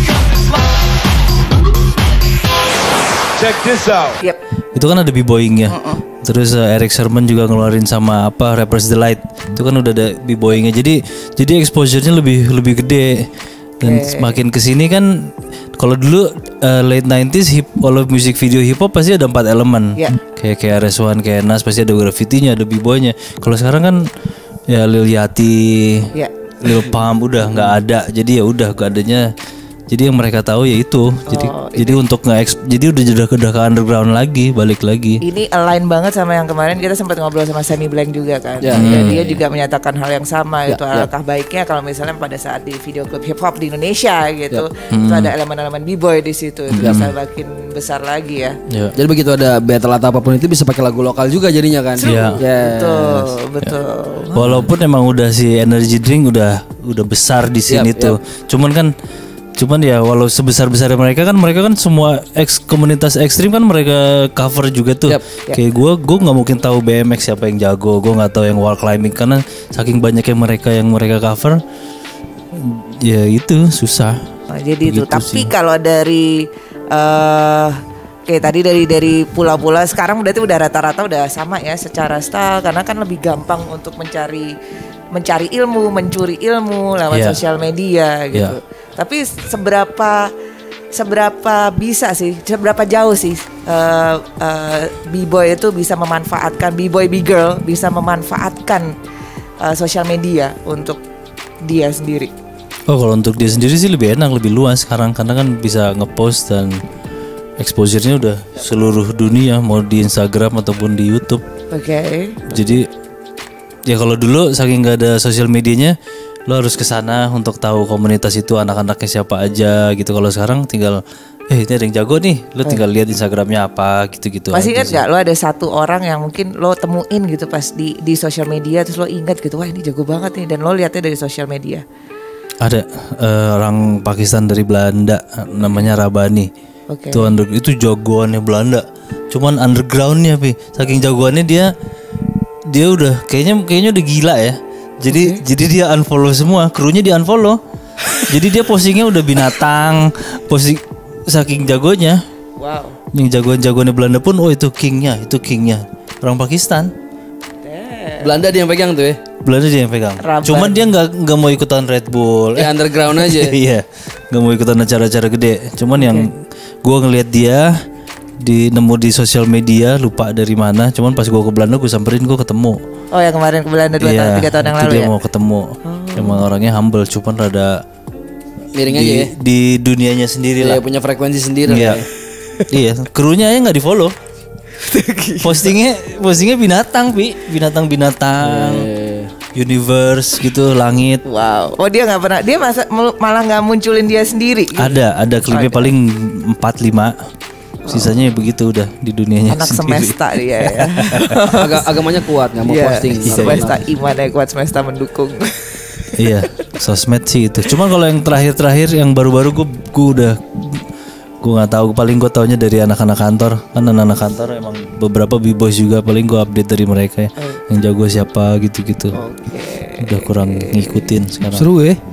Check this out. Yep. Itu kan ada b-boyingnya. Terus uh, Eric Sermon juga ngeluarin sama apa Rappers Delight. Itu kan udah ada b-boyingnya. Jadi jadi exposure-nya lebih lebih gede. Dan Oke. semakin kesini kan kalau dulu uh, late nineties hip kalau music video hip hop pasti ada empat elemen. Ya. Kayak kayak R S one, kayak Nas pasti ada graffiti-nya, ada b-boynya. Kalau sekarang kan ya Lil Yachty, Ya. Lil Pump udah nggak ada. Jadi ya udah gak adanya. Jadi yang mereka tahu ya itu. Jadi Oh, jadi untuk nge jadi udah udah udah ke underground lagi, balik lagi. Ini align banget sama yang kemarin kita sempat ngobrol sama Sammy Blank juga kan. Ya. Dan dia juga menyatakan hal yang sama Ya, itu ya. alangkah baiknya kalau misalnya pada saat di video klip hip hop di Indonesia gitu, Ya. itu ada elemen-elemen b-boy di situ. Itu bisa makin besar lagi ya. Ya. Jadi begitu ada battle atau apapun itu bisa pakai lagu lokal juga jadinya kan. Iya. Yes. Betul, betul. Walaupun emang udah si energy drink udah udah besar di sini Yap, tuh. Cuman kan cuman ya walau sebesar-besarnya mereka kan mereka kan semua eks komunitas ekstrim kan mereka cover juga tuh. Yap, yap. Kayak gue gue nggak mungkin tahu B M X siapa yang jago, gue nggak tahu yang wall climbing karena saking banyaknya mereka yang mereka cover. Ya itu susah. Nah, jadi itu. Begitu Tapi sih. kalau dari eh kayak tadi dari dari pulau-pulau sekarang berarti udah rata-rata udah sama ya secara style karena kan lebih gampang untuk mencari mencari ilmu, mencuri ilmu lewat Iya. sosial media gitu. Tapi seberapa seberapa bisa sih, seberapa jauh sih eh eh, b-boy itu bisa memanfaatkan b-boy b-girl bisa memanfaatkan eh, sosial media untuk dia sendiri. Oh kalau untuk dia sendiri sih lebih enak, lebih luas sekarang karena kan bisa ngepost dan exposure-nya udah seluruh dunia mau di Instagram ataupun di YouTube. Oke. Jadi ya kalau dulu saking nggak ada sosial medianya, lo harus ke sana untuk tahu komunitas itu anak-anaknya siapa aja gitu. Kalau sekarang tinggal eh ini ada yang jago nih, lo tinggal lihat Instagramnya apa gitu-gitu. Masih aja ingat sih. gak lo ada satu orang yang mungkin lo temuin gitu pas di di sosial media terus lo ingat gitu wah ini jago banget nih dan lo lihatnya dari sosial media. Ada eh, orang Pakistan dari Belanda namanya Rabani. Oke. Itu under, itu jagoannya Belanda. Cuman undergroundnya pi, saking jagoannya dia dia udah kayaknya kayaknya udah gila ya. Jadi jadi dia unfollow semua, krunya di unfollow. Jadi dia postingnya udah binatang, posting saking jagonya. Wow. Yang jagoan-jagoannya Belanda pun, oh itu kingnya, itu kingnya. Orang Pakistan. Belanda dia yang pegang tuh ya. Belanda dia yang pegang. Rabar. Cuman dia nggak nggak mau ikutan Red Bull. Ya underground aja. Iya, nggak mau ikutan acara-acara gede. Cuman yang gue ngelihat dia di nemu di sosial media, lupa dari mana. Cuman pas gue ke Belanda gue samperin, gue ketemu. Oh yang kemarin ke Belanda dua tahun, tiga tahun yang itu lalu dia ya. mau ketemu. Emang orangnya humble, cuman rada Miring di, aja ya. di dunianya sendiri Dia lah. punya frekuensi sendiri Iya. lah ya. Iya, krunya aja nggak di follow. postingnya postingnya binatang, Pi, binatang-binatang, universe gitu, langit. Wow. Oh dia nggak pernah, dia masa, malah nggak munculin dia sendiri. Gitu. Ada, ada klipnya Ada. paling empat lima. Sisanya begitu udah di dunianya Anak sendiri. semesta dia ya. Agak agamanya kuat, nggak mau Iya, posting. semesta iman ya kuat, semesta mendukung. Iya, sosmed sih itu. Cuma kalau yang terakhir-terakhir, yang baru-baru gue gue udah gue nggak tahu. Paling gue taunya dari anak-anak kantor. Kan anak-anak kantor emang beberapa b-boys juga. Paling gue update dari mereka ya. Yang jago siapa gitu-gitu. Udah kurang ngikutin sekarang. Seru ya.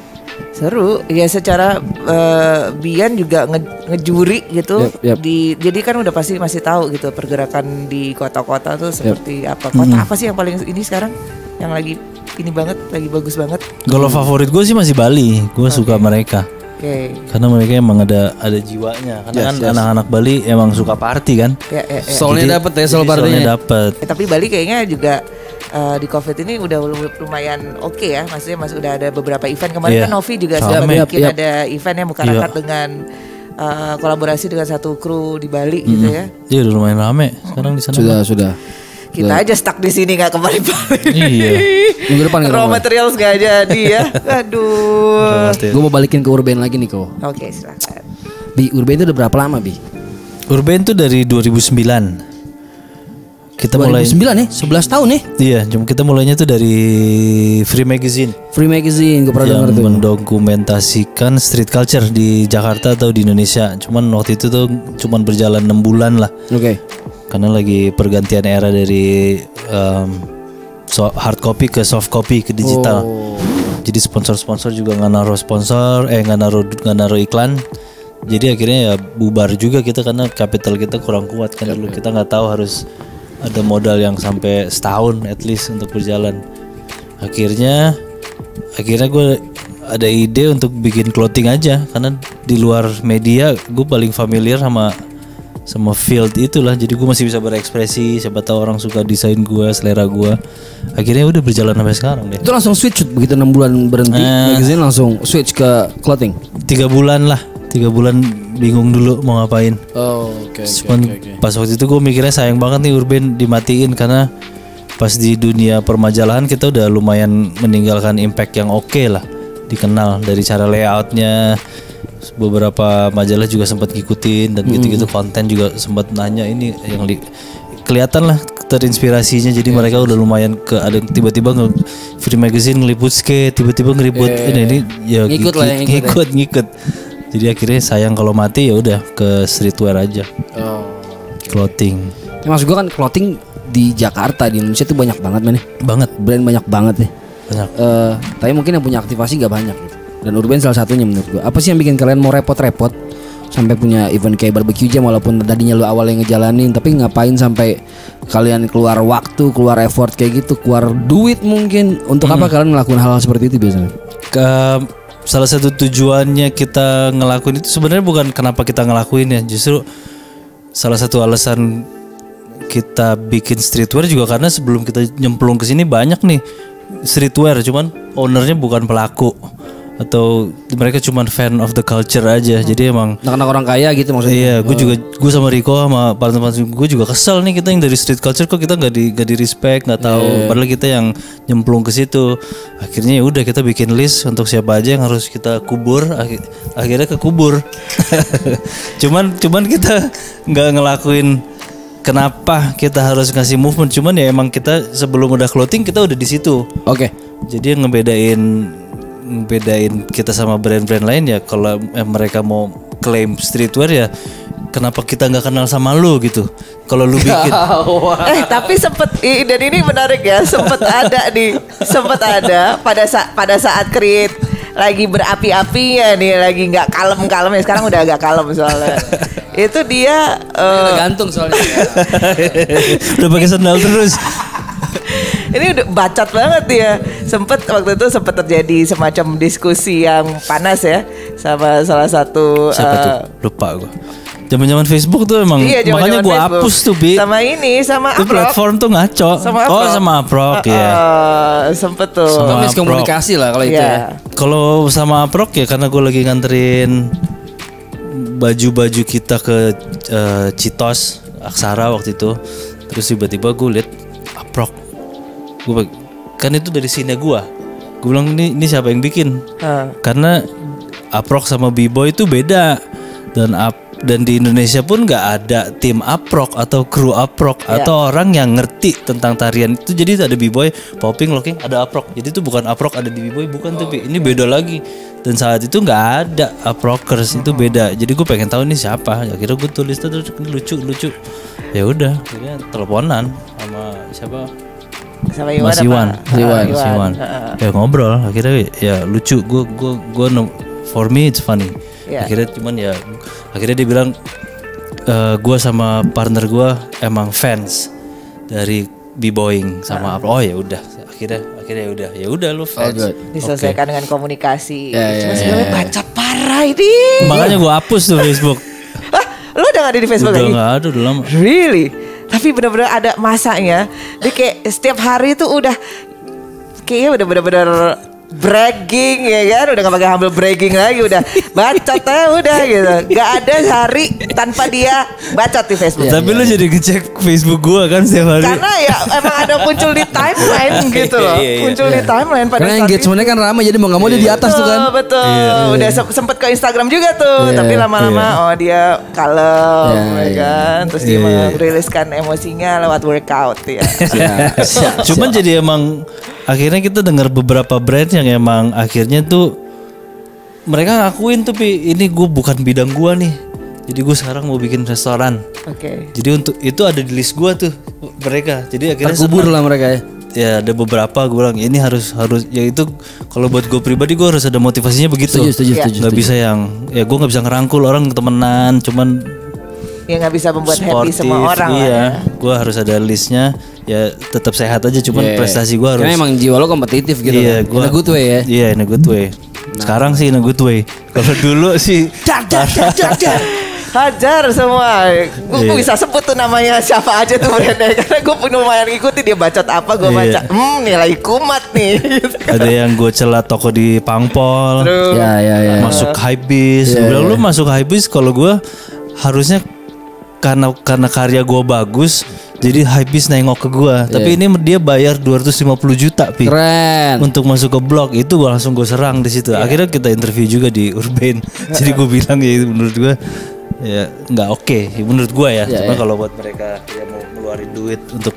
Seru, ya secara uh, Bian juga nge- ngejuri gitu. Yap, yap. Di, jadi kan udah pasti masih tahu gitu pergerakan di kota-kota tuh seperti apa. Kota apa sih yang paling ini sekarang yang lagi ini banget, lagi bagus banget? Kalau favorit gue sih masih Bali. Gue suka mereka. Oke. Karena mereka emang ada ada jiwanya. Karena Yes, kan yes. anak-anak Bali emang suka party kan. Ya, ya, ya. Soalnya Jadi- dapet ya, soal jadi soalnya partinya. dapet. Eh, tapi Bali kayaknya juga uh, di COVID ini udah lumayan oke ya. Maksudnya masih udah ada beberapa event. Kemarin Iya. kan Novi juga Sama. sempat Yap, bikin yap. ada event yang bukan Iya. rakat dengan uh, kolaborasi dengan satu kru di Bali gitu ya. Iya udah lumayan rame sekarang di sana. Sudah, sudah. Kita aja stuck di sini nggak kembali-balik. Iya. Minggu depan kita Raw mulai. materials nggak jadi ya. Aduh. Gue mau balikin ke Urban lagi nih kok. Oke silakan. Bi, Urban itu udah berapa lama Bi? Urban tuh dari dua ribu sembilan. Kita dua ribu mulai sembilan ya, sebelas tahun ya. Iya, cuma kita mulainya tuh dari Free Magazine Free Magazine, gue pernah denger yang tuh. mendokumentasikan street culture di Jakarta atau di Indonesia. Cuman waktu itu tuh cuman berjalan enam bulan lah. Oke. Karena lagi pergantian era dari um, so- hard copy ke soft copy ke digital. Oh. Jadi sponsor-sponsor juga nggak naruh sponsor, eh nggak naruh nggak naruh iklan. Jadi akhirnya ya bubar juga kita karena capital kita kurang kuat kan dulu. Kita nggak tahu harus ada modal yang sampai setahun at least untuk berjalan. Akhirnya akhirnya gue ada ide untuk bikin clothing aja karena di luar media gue paling familiar sama sama field itulah, jadi gue masih bisa berekspresi. Siapa tahu orang suka desain gue, selera gue. Akhirnya udah berjalan sampai sekarang deh. Itu langsung switch begitu enam bulan berhenti Eh. magazine langsung switch ke clothing. Tiga bulan lah, tiga bulan bingung dulu mau ngapain. Oh, oke. Cuman pas waktu itu gue mikirnya sayang banget nih Urban dimatiin karena pas di dunia permajalahan kita udah lumayan meninggalkan impact yang oke lah, dikenal dari cara layoutnya. Beberapa majalah juga sempat ngikutin dan gitu-gitu, konten juga sempat nanya ini yang li- kelihatan lah terinspirasinya. Jadi mereka udah lumayan ke ada tiba-tiba nge Free Magazine ngeliput skate, tiba-tiba ngeliput ini ini ya Ngikut lah yang ngikut ya. ngikut, ngikut. Jadi akhirnya sayang kalau mati, ya udah ke streetwear aja, Oh. clothing Ya, maksud gue kan clothing di Jakarta, di Indonesia tuh banyak banget men. banget Brand banyak banget nih. banyak. Eh, tapi mungkin yang punya aktivasi gak banyak gitu. Dan Urban salah satunya menurut gue. Apa sih yang bikin kalian mau repot-repot sampai punya event kayak barbecue jam, walaupun tadinya lu awalnya ngejalanin, tapi ngapain sampai kalian keluar waktu, keluar effort kayak gitu, keluar duit mungkin. Untuk apa kalian melakukan hal-hal seperti itu biasanya? Ke salah satu tujuannya kita ngelakuin itu sebenarnya bukan kenapa kita ngelakuin ya, justru salah satu alasan kita bikin streetwear juga karena sebelum kita nyemplung ke sini banyak nih streetwear, cuman ownernya bukan pelaku atau mereka cuman fan of the culture aja. Jadi emang Anak-anak orang kaya gitu maksudnya. iya, gue juga gue sama Rico sama partner-partner gue juga kesel nih, kita yang dari street culture kok kita nggak di nggak di respect, nggak tahu. Padahal kita yang nyemplung ke situ. Akhirnya ya udah kita bikin list untuk siapa aja yang harus kita kubur. Akhi- Akhirnya kekubur. cuman cuman kita nggak ngelakuin kenapa kita harus ngasih movement. Cuman ya emang kita sebelum udah clothing kita udah di situ. Oke. Jadi yang ngebedain ngebedain kita sama brand-brand lain ya kalau eh, mereka mau claim streetwear ya kenapa kita nggak kenal sama lu gitu. Kalau lu bikin Eh tapi sempet i- dan ini menarik ya, sempet ada nih, sempet ada pada saat pada saat create lagi berapi-api ya nih, lagi nggak kalem-kalem ya. Sekarang udah agak kalem soalnya. Itu dia uh, Udah gantung soalnya. Udah pakai sandal terus. Ini udah bacot banget ya. Sempet waktu itu sempat terjadi semacam diskusi yang panas ya sama salah satu Siapa uh, tuh? Lupa gue. Zaman-zaman Facebook tuh emang Iya, makanya gue hapus tuh, Bi. Sama ini, sama Itu Aprok. platform tuh ngaco. Sama oh, Aprok. sama Aprok Uh, ya. uh, sempet tuh. Sama Miskomunikasi lah kalau itu Iya. ya. Kalau sama Aprok ya karena gue lagi nganterin baju-baju kita ke eh, Citos, Aksara waktu itu. Terus tiba-tiba gue liat Aprok. Gue kan itu dari sini gue. Gue bilang ini ini siapa yang bikin? Uh. Karena Aprok sama B-Boy itu beda. Dan ap, dan di Indonesia pun nggak ada tim Aprok atau kru Aprok Ya. atau orang yang ngerti tentang tarian itu. Jadi ada B-Boy, popping, locking, ada Aprok. Jadi itu bukan Aprok ada di B-Boy, bukan tuh. Ini beda lagi. Dan saat itu nggak ada Aprokers, itu beda. Jadi gue pengen tahu nih siapa. Akhirnya gue tulis terus lucu lucu. Ya udah, akhirnya teleponan sama siapa? Sama Iwan Mas apa? Iwan, Uh, Iwan, Mas Iwan. Uh, Ya ngobrol, akhirnya ya lucu. Gue gue gue no, for me it's funny. Iya. Akhirnya cuman ya, akhirnya dia bilang e, gue sama partner gue emang fans dari b-boying sama apa. Oh ya udah, akhirnya akhirnya ya udah, ya udah lu fans. good. diselesaikan dengan komunikasi. Ya, ya, Cuma ya, sebenarnya ya. bacot parah ini. Makanya gue hapus tuh Facebook. Hah, lu udah gak ada di Facebook Udah lagi? nggak ada, udah lama. Really? Tapi benar-benar ada masanya. Dia kayak setiap hari itu udah kayaknya udah benar-benar bragging ya kan, udah gak pakai humble bragging lagi, udah bacot aja udah gitu. Gak ada hari tanpa dia bacot di Facebook. Tapi lu jadi ngecek Facebook gue kan setiap hari. Karena ya emang ada muncul di timeline gitu loh. Iya, iya, Muncul di timeline pada Karena saat itu. engagementnya kan ramai jadi mau nggak mau dia di atas tuh kan. Betul, betul. Iya. Udah se- sempet ke Instagram juga tuh, Iya, tapi lama-lama oh dia kalem, Iya, ya iya. kan. Terus dia Iya, iya. meriliskan emosinya lewat workout ya. Siap, siap, Cuman siap. jadi emang akhirnya kita dengar beberapa brand yang emang akhirnya tuh mereka ngakuin tuh, Pi, ini gue bukan bidang gue nih. Jadi gue sekarang mau bikin restoran. Oke. Jadi untuk itu ada di list gue tuh mereka. Jadi akhirnya terkubur senang. lah mereka ya. Ya ada beberapa gue bilang ini harus harus ya itu kalau buat gue pribadi gue harus ada motivasinya begitu. Setuju, setuju, Iya. setuju. Nggak setuju. bisa yang ya gue nggak bisa ngerangkul orang temenan cuman Ya nggak bisa membuat happy sportif. semua orang lah Iya, ya. gue harus ada listnya. Ya tetap sehat aja cuman Iya. prestasi gue harus. Karena emang jiwa lo kompetitif gitu Iya, kan. gua, In a good way ya. Iya, in a good way. Sekarang sih in a good way. Kalau dulu sih Hajar semua. Gue Iya. bisa sebut tuh namanya siapa aja tuh brandnya. Karena gue pun lumayan ngikutin dia bacot apa gue Iya. baca. Hmm nilai kumat nih. ada yang gue celat toko di Pangpol, Terus Ya ya ya. masuk Hypebeast. Iya, Gue bilang iya. lu masuk Hypebeast kalau gue harusnya karena karena karya gue bagus, jadi Hypebeast nengok ke gue. Tapi ini dia bayar dua ratus lima puluh juta, Pi. Keren. Untuk masuk ke blog itu gue langsung gue serang di situ. Akhirnya kita interview juga di Urban. Jadi gue bilang ya itu menurut gue ya nggak oke menurut gue ya. Ya, Cuma ya. kalau buat mereka yang mau ngeluarin duit untuk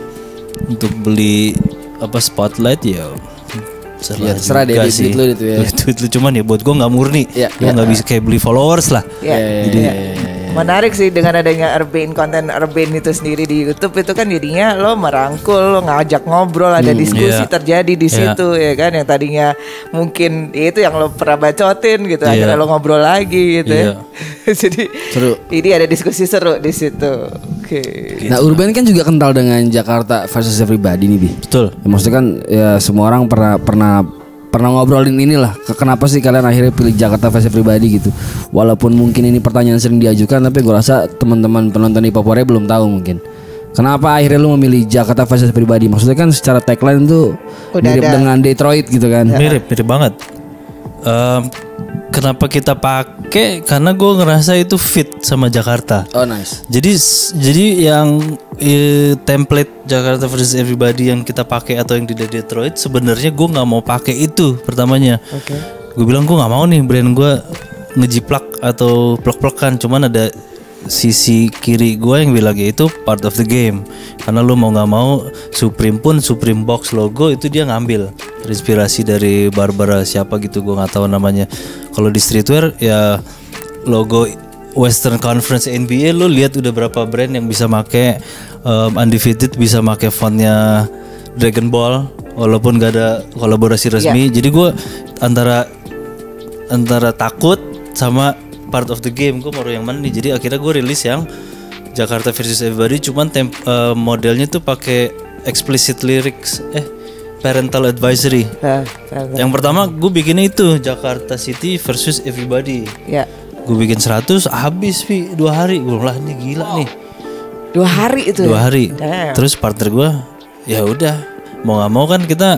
untuk beli apa spotlight ya serah, Ya, terserah deh, juga duit sih. lu itu ya. Duit lu cuman ya buat gue nggak murni. Ya, Gue ya. nggak bisa kayak beli followers lah. Ya, Jadi ya. Menarik sih dengan adanya Urban, konten Urban itu sendiri di YouTube itu kan jadinya lo merangkul, lo ngajak ngobrol, ada diskusi iya. terjadi di Iya. situ ya kan, yang tadinya mungkin ya itu yang lo pernah bacotin gitu, Iya. akhirnya lo ngobrol lagi gitu Iya. ya. Jadi Seru. ini ada diskusi seru di situ. Oke. Nah Urban kan juga kental dengan Jakarta versus Everybody nih Bi. betul. Ya, maksudnya kan ya semua orang pernah pernah pernah ngobrolin inilah ke- kenapa sih kalian akhirnya pilih Jakarta versus Everybody gitu. Walaupun mungkin ini pertanyaan sering diajukan tapi gue rasa teman-teman penonton di Popore belum tahu mungkin. Kenapa akhirnya lu memilih Jakarta versus Everybody? Maksudnya kan secara tagline tuh Udah mirip ada. dengan Detroit gitu kan. Mirip, mirip banget. Em, kenapa kita pakai? Karena gue ngerasa itu fit sama Jakarta. Oh nice. Jadi jadi yang eh, template Jakarta versus Everybody yang kita pakai atau yang di Detroit sebenarnya gue nggak mau pakai itu pertamanya. Oke. Gue bilang gue nggak mau nih brand gue ngejiplak atau plek-plekan. Cuman ada sisi kiri gue yang bilang ya itu part of the game. Karena lu mau nggak mau Supreme pun Supreme Box logo itu dia ngambil inspirasi dari Barbara siapa gitu gue nggak tahu namanya. Kalau di streetwear ya logo Western Conference N B A lu lihat udah berapa brand yang bisa make um, Undefeated bisa make fontnya Dragon Ball walaupun gak ada kolaborasi resmi. Jadi gue antara antara takut sama part of the game. Gue mau yang mana nih? Jadi akhirnya gue rilis yang Jakarta versus Everybody. Cuman temp, uh, modelnya tuh pakai explicit lyrics. Eh, parental advisory. Nah, Yang pertama gue bikinnya itu Jakarta City versus Everybody. ya. Gue bikin seratus habis Vi dua hari. Gue lah ini gila nih. Dua hari itu. Dua ya? hari. Damn. Terus partner gue, ya udah mau nggak mau kan kita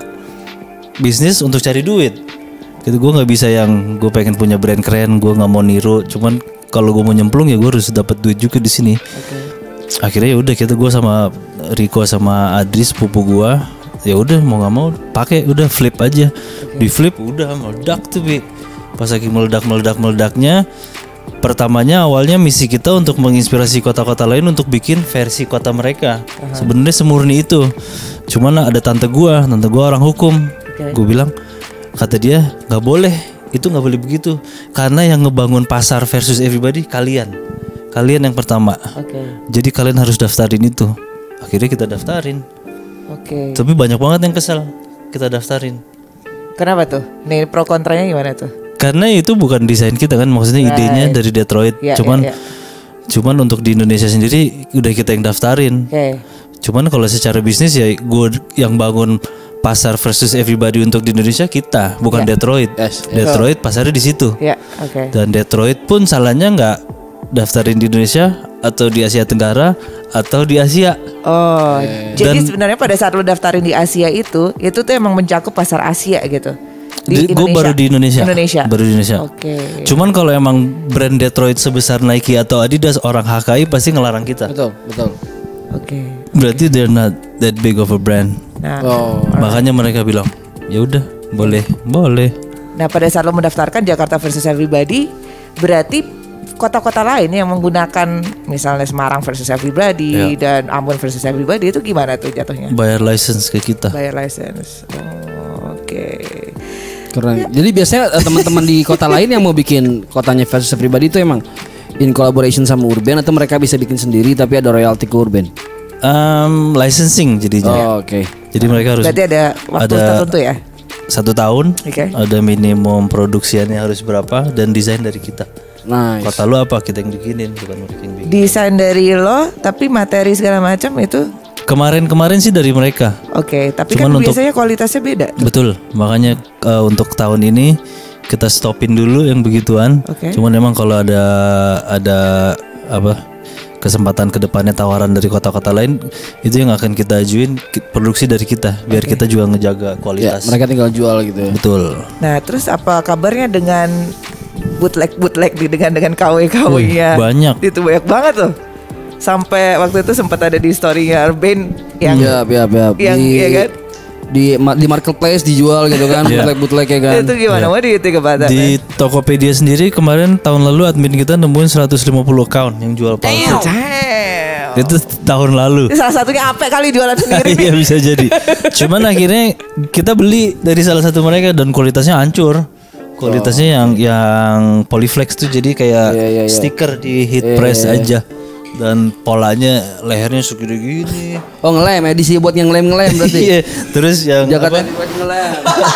bisnis untuk cari duit. Gitu gue nggak bisa yang gue pengen punya brand keren, gue nggak mau niru. Cuman kalau gue mau nyemplung ya gue harus dapat duit juga di sini. Okay. Akhirnya ya udah kita gue sama Rico sama Adris sepupu gue, ya udah mau nggak mau pakai udah flip aja. Okay. Di flip udah meledak tuh Bi. Pas lagi meledak meledak meledaknya. Pertamanya awalnya misi kita untuk menginspirasi kota-kota lain untuk bikin versi kota mereka. Uh-huh. Sebenarnya semurni itu. Cuman ada tante gua, tante gua orang hukum. Okay. Gue bilang, kata dia nggak boleh, itu nggak boleh begitu. Karena yang ngebangun pasar versus everybody kalian, kalian yang pertama. Okay. Jadi kalian harus daftarin itu. Akhirnya kita daftarin. Oke. Okay. Tapi banyak banget yang kesel kita daftarin. Kenapa tuh? Nih pro kontranya gimana tuh? Karena itu bukan desain kita kan, maksudnya right. idenya dari Detroit. Ya, cuman, ya, ya. cuman untuk di Indonesia sendiri udah kita yang daftarin. Okay. Cuman kalau secara bisnis ya gue yang bangun pasar versus everybody untuk di Indonesia kita, bukan ya. Detroit. Yes, yes. Detroit pasarnya di situ. Ya, oke. Okay. Dan Detroit pun salahnya nggak daftarin di Indonesia atau di Asia Tenggara atau di Asia. Oh, yeah. Jadi Dan, sebenarnya pada saat lo daftarin di Asia itu, itu tuh emang mencakup pasar Asia gitu. Di gue baru di Indonesia. Indonesia. Baru di Indonesia. Oke. Okay. Cuman kalau emang brand Detroit sebesar Nike atau Adidas, orang H K I pasti ngelarang kita. Betul, betul. Oke. Okay. Berarti they're not that big of a brand. Nah, oh. Makanya mereka bilang, ya udah, boleh, boleh. Nah, pada saat lo mendaftarkan Jakarta versus Everybody, berarti kota-kota lain yang menggunakan misalnya Semarang versus Everybody ya. dan Ambon versus Everybody itu gimana tuh jatuhnya? Bayar license ke kita. Bayar license. Oh, oke. Okay. Keren. Jadi biasanya uh, teman-teman di kota lain yang mau bikin kotanya versus Everybody itu emang in collaboration sama Urban atau mereka bisa bikin sendiri tapi ada royalty ke Urban? Um, licensing jadinya. Oh, oke. Okay. Jadi mereka harus. Berarti ada waktu ada tertentu ya? Satu tahun. Okay. Ada minimum produksiannya harus berapa dan desain dari kita. Nice. Kota lu apa kita yang bikinin, bukan mereka yang bikin. Desain dari lo, tapi materi segala macam itu. Kemarin-kemarin sih dari mereka. Oke, okay, tapi Cuman kan untuk, biasanya kualitasnya beda. Tuh. Betul, makanya uh, untuk tahun ini kita stopin dulu yang begituan. Okay. Cuman memang kalau ada ada apa kesempatan kedepannya tawaran dari kota-kota lain itu yang akan kita ajuin produksi dari kita, biar okay. kita juga ngejaga kualitas. Ya, mereka tinggal jual gitu. Betul. Nah, terus apa kabarnya dengan bootleg bootleg dengan dengan K W K W-nya? Banyak. Itu banyak banget tuh. Sampai waktu itu sempat ada di story-nya Urban yang ya, ya, ya. yang di, ya kan di di marketplace dijual gitu kan, bootleg bootleg ya kan. Itu gimana? What do you think about that? Di Tokopedia sendiri kemarin tahun lalu admin kita nemuin seratus lima puluh account yang jual palsu. Damn. Itu tahun lalu. Salah satunya apa kali jualan sendiri? Iya bisa jadi. Cuman akhirnya kita beli dari salah satu mereka dan kualitasnya hancur. Kualitasnya oh. yang yang polyflex tuh jadi kayak yeah, yeah, yeah. stiker di heat yeah, press yeah, yeah. aja. Dan polanya lehernya segede gini. Oh ngelem edisi buat yang ngelem-ngelem berarti. Iya. Terus yang Jakarta buat ngelem.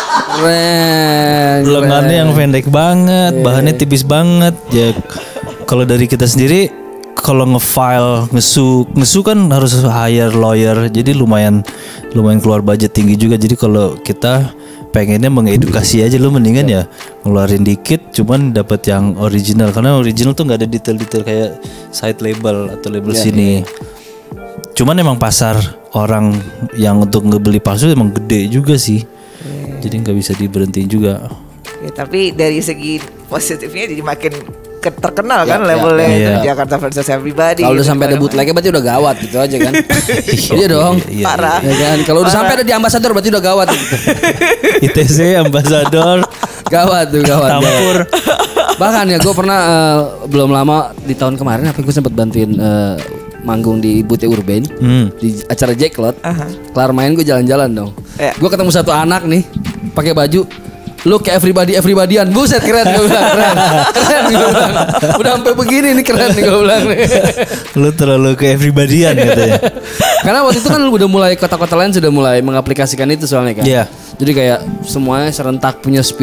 Keren. Lengannya yang pendek banget, yeah. bahannya tipis banget. Ya kalau dari kita sendiri kalau nge-file, ngesu, ngesu kan harus hire lawyer. Jadi lumayan lumayan keluar budget tinggi juga. Jadi kalau kita pengennya mengedukasi aja, lu mendingan ya ngeluarin dikit cuman dapat yang original, karena original tuh nggak ada detail-detail kayak side label atau label yeah, sini yeah. Cuman emang pasar orang yang untuk ngebeli palsu emang gede juga sih yeah. Jadi nggak bisa diberhentiin juga ya, tapi dari segi positifnya jadi makin terkenal kan ya, labelnya ya, itu ya. Jakarta versus Everybody. Kalau udah gitu, sampai ada bootlegnya berarti udah gawat gitu aja kan. Iya dong. Iya, parah. Ya kan? Kalau udah sampai ada di ambasador berarti udah gawat gitu. I T C ambasador gawat tuh gawat. Tampur. Bahkan ya gue pernah uh, belum lama di tahun kemarin apa gue sempat bantuin uh, manggung di Bute Urban hmm. di acara Jacklot. Uh-huh. Kelar main gue jalan-jalan dong. Yeah. Gue ketemu satu anak nih pakai baju look kayak everybody everybodyan. Buset keren gue bilang. Keren. Keren gue bilang. Udah sampai begini nih keren nih gue bilang. Lu terlalu ke everybodyan katanya. Karena waktu itu kan udah mulai kota-kota lain sudah mulai mengaplikasikan itu soalnya kan. Iya. Yeah. Jadi kayak semuanya serentak punya spirit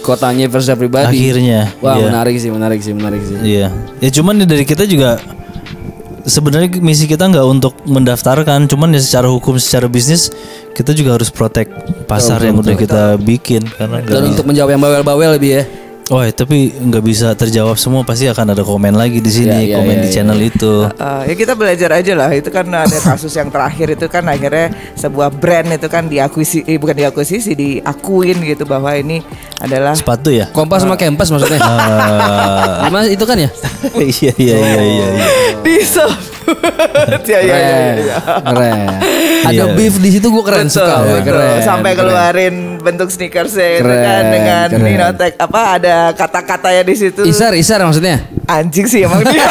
kotanya versi pribadi. Akhirnya, Wah, iya. menarik sih, menarik sih, menarik sih. Iya. Ya cuman dari kita juga sebenarnya misi kita nggak untuk mendaftarkan, cuman ya secara hukum, secara bisnis kita juga harus protect pasar Betul, yang betul, udah kita bikin karena nggak Dan bisa- untuk menjawab yang bawel-bawel lebih ya. Oh, tapi nggak bisa terjawab semua, pasti akan ada komen lagi di sini, Ya, ya, komen ya, di ya. channel itu. Uh, ya kita belajar aja lah. Itu kan ada kasus yang terakhir itu kan akhirnya sebuah brand itu kan diakuisisi, eh, bukan diakuisisi, diakuin gitu bahwa ini adalah Sepatu ya? Kompas sama Kempas maksudnya. Ah, Gimana itu kan ya? iya iya iya iya. iya. disebut. Ya ya ya. Keren. ya. Keren. Ada Iya. beef di situ gue keren Betul, suka. gue. betul. Keren. Sampai keren. keluarin bentuk sneakersnya itu Keren, kan dengan keren. you know, tag- apa ada kata-katanya di situ. Isar, Isar maksudnya. Anjing sih emang dia.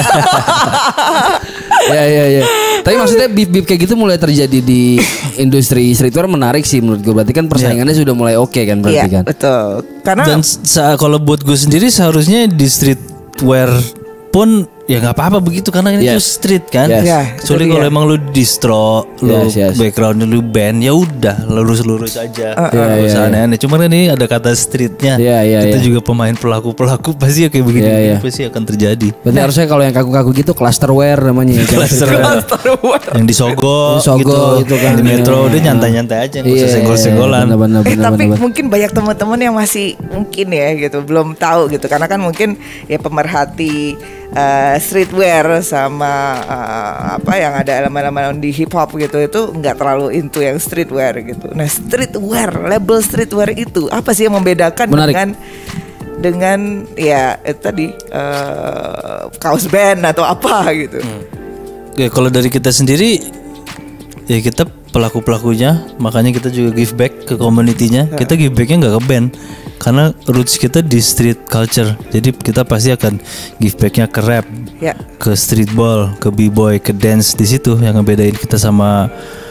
Ya ya ya. Tapi maksudnya beef-beef kayak gitu mulai terjadi di industri streetwear menarik sih menurut gue. Berarti kan persaingannya sudah mulai oke kan berarti Iya kan. betul. Karena Dan sa- kalau buat gue sendiri seharusnya di streetwear pun ya nggak apa-apa begitu karena ini Yes. tuh street kan. Yes. Ya, Kecuali itu kalau dia. emang lu distro, lu Yes, yes. backgroundnya lu band, ya udah lurus-lurus aja. Iya, Nggak iya, usah iya. aneh-aneh. Cuman kan ini ada kata streetnya. Iya, iya, Kita iya. juga pemain pelaku-pelaku pasti ya kayak begini, Iya, iya. pasti akan terjadi. Berarti harusnya kalau yang kaku-kaku gitu cluster wear namanya. Cluster yang di Sogo, Di Sogo gitu, itu kan. di Metro, Iya. udah nyantai-nyantai aja, nggak Iya, usah senggol-senggolan. benar-benar, Eh, tapi benar-benar. mungkin banyak teman-teman yang masih mungkin ya gitu belum tahu gitu karena kan mungkin ya pemerhati uh, streetwear sama uh, apa yang ada elemen-elemen di hip hop gitu itu nggak terlalu into yang streetwear gitu. Nah streetwear, label streetwear itu apa sih yang membedakan Menarik. dengan dengan ya itu tadi uh, kaos band atau apa gitu? Ya kalau dari kita sendiri ya kita pelaku-pelakunya, makanya kita juga give back ke community-nya. Kita give back-nya nggak ke band karena roots kita di street culture. Jadi kita pasti akan give back-nya ke rap, Ya. ke streetball, ke b-boy, ke dance. Di situ yang ngebedain kita sama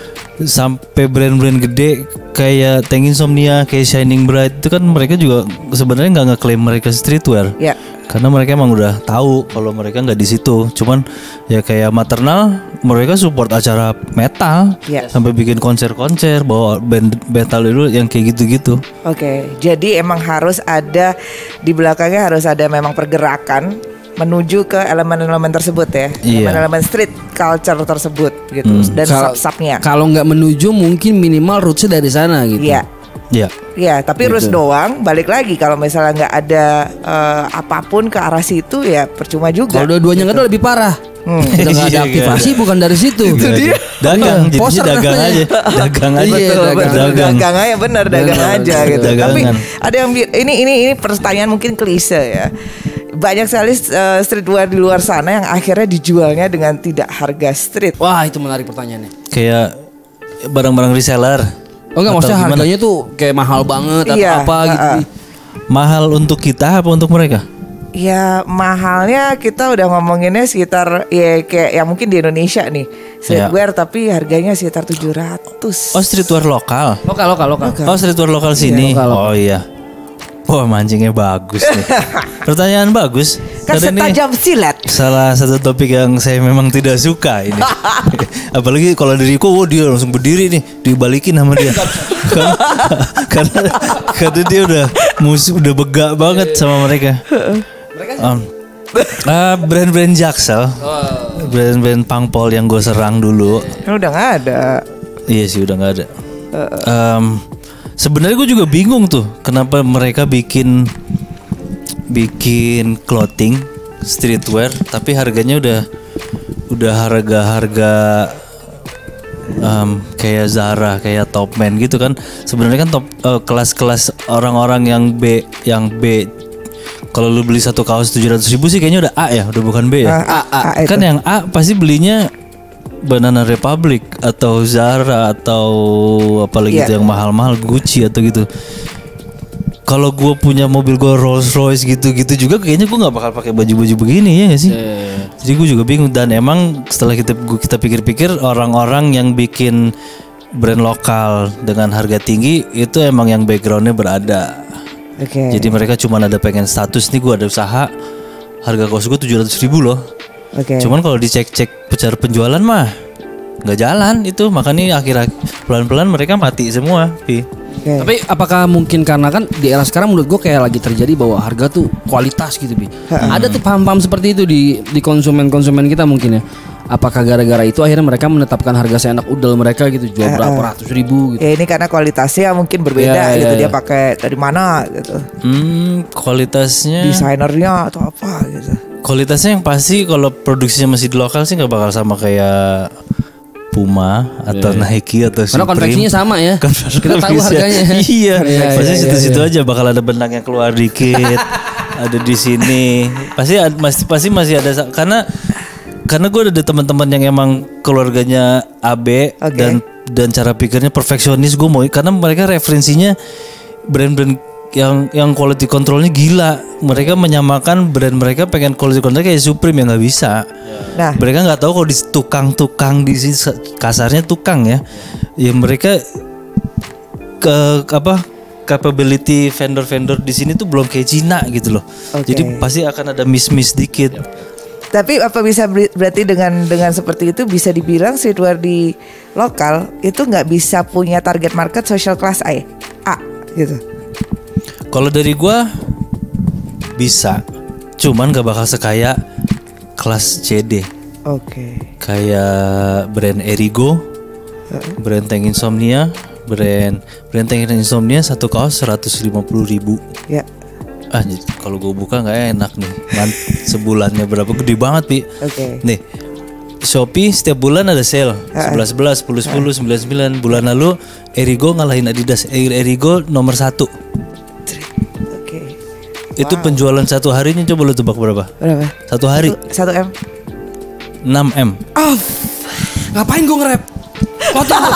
sampai brand-brand gede kayak Tank Insomnia, kayak Shining Bright itu kan mereka juga sebenarnya nggak ngeklaim mereka streetwear. Ya. Karena mereka emang udah tahu kalau mereka nggak di situ. Cuman ya kayak Maternal, mereka support acara metal, Yes. sampai bikin konser-konser bawa band metal dulu yang kayak gitu-gitu. Oke, jadi emang harus ada di belakangnya harus ada memang pergerakan menuju ke elemen-elemen tersebut ya, Iya. elemen-elemen street culture tersebut gitu Hmm. dan Kalau- sub-subnya. Kalau nggak menuju mungkin minimal rootsnya dari sana gitu. Iya, Ya, iya. Tapi Gitu. rus doang. Balik lagi kalau misalnya nggak ada eh, apapun ke arah situ ya percuma juga. Kalau dua-duanya nggak ada lebih parah. Hmm. Udah nggak ada Iya, aktivasi bukan dari situ. Itu dia. Dagang, Iya, poster jadinya dagang namanya. aja, dagang aja. Iya, Betul, dagang. betul. Dagang. Dagang aja bener, dagang Bener, aja bener, gitu. dagangan. Tapi ada yang bi- ini ini ini pertanyaan mungkin klise ya. Banyak sekali eh, streetwear di luar sana yang akhirnya dijualnya dengan tidak harga street. Wah itu menarik pertanyaannya. Kayak barang-barang reseller. Oh enggak, Atau maksudnya gimana? harganya tuh kayak mahal banget atau Iya, apa gitu. uh-uh. Mahal untuk kita apa untuk mereka? Ya mahalnya kita udah ngomonginnya sekitar ya kayak yang mungkin di Indonesia nih streetwear tapi harganya sekitar tujuh ratus. Oh, streetwear lokal. Lokal, lokal, lokal. Oh, streetwear lokal sini. lokal, lokal. Oh iya. Wah, mancingnya bagus nih. Pertanyaan bagus. Kan Karena ini setajam silet. salah satu topik yang saya memang tidak suka ini. Apalagi kalau dari Riko, oh dia langsung berdiri nih, dibalikin sama dia. karena, karena karena dia udah musuh, udah begak banget sama mereka. Um, ah, brand-brand Jaksel, brand-brand Pangpol yang gue serang dulu. Kan udah nggak ada. Iya sih udah nggak ada. Um, Sebenarnya gue juga bingung tuh kenapa mereka bikin bikin clothing streetwear tapi harganya udah udah harga-harga um, kayak Zara, kayak Topman gitu kan. Sebenarnya kan top eh, kelas-kelas orang-orang yang B, yang B. Kalau lu beli satu kaos tujuh ratus ribu sih kayaknya udah A ya, udah bukan B ya. Ah, A, A, Kan itu. yang A pasti belinya Banana Republic atau Zara atau apalagi Iya. gitu yang mahal-mahal, Gucci atau gitu. Kalau gue punya mobil gue Rolls Royce gitu-gitu juga kayaknya gue nggak bakal pakai baju-baju begini ya nggak sih? Jadi gue juga bingung dan emang setelah kita gua- kita pikir-pikir orang-orang yang bikin brand lokal dengan harga tinggi itu emang yang backgroundnya berada. Oke. Jadi mereka cuma ada pengen status nih gue ada usaha, harga kaos gue tujuh ratus ribu loh. Oke. Cuman kalau dicek-cek secara penjualan mah nggak jalan itu, makanya akhir pelan-pelan mereka mati semua. Pi. Okay. Tapi apakah mungkin karena kan di era sekarang menurut gue kayak lagi terjadi bahwa harga tuh kualitas gitu Bi. Ada tuh paham-paham seperti itu di di konsumen-konsumen kita mungkin ya. Apakah gara-gara itu akhirnya mereka menetapkan harga seenak udel mereka gitu jual berapa ratus ribu gitu. Ya ini karena kualitasnya mungkin berbeda Ya, gitu. ya, Dia ya. pakai dari mana gitu. Hmm, kualitasnya Desainernya atau apa gitu. kualitasnya yang pasti kalau produksinya masih di lokal sih nggak bakal sama kayak Puma atau Nike atau Supreme. Karena konveksinya sama ya. Kita tahu harganya. Iya, Iya, pasti iya, situ-situ aja bakal ada benang yang keluar dikit. Ada di sini. Pasti ad- mas- pasti masih ada sa- karena karena gue ada teman-teman yang emang keluarganya A B Oke. dan dan cara pikirnya perfeksionis. Gue mau karena mereka referensinya brand-brand yang yang quality controlnya gila. Mereka menyamakan brand mereka pengen quality control kayak Supreme yang nggak bisa. Nah, Mereka nggak tahu kalau di tukang-tukang di sini kasarnya tukang ya. Ya mereka ke apa capability vendor-vendor di sini tuh belum kayak Cina gitu loh. Oke. Jadi pasti akan ada miss-miss dikit. tapi apa bisa ber- berarti dengan dengan seperti itu bisa dibilang streetwear di lokal itu nggak bisa punya target market social class A, A gitu. Kalau dari gua bisa, cuman gak bakal sekaya kelas C D. Oke. Kayak brand Erigo, brand Tank Insomnia, brand brand Tank Insomnia satu kaos seratus lima puluh ribu. Ya. Ah, jadi kalau gue buka nggak enak nih. Man, sebulannya berapa? Gede banget, Pi. Oke. Nih, Shopee setiap bulan ada sale sebelas sebelas, sepuluh sepuluh, sembilan sembilan. Bulan lalu Erigo ngalahin Adidas. Erigo nomor satu. Oke. Itu penjualan satu harinya coba lu tebak berapa? Berapa? Satu hari Satu M. enam M. Oh, ngapain gue nge-rap? Foto gua.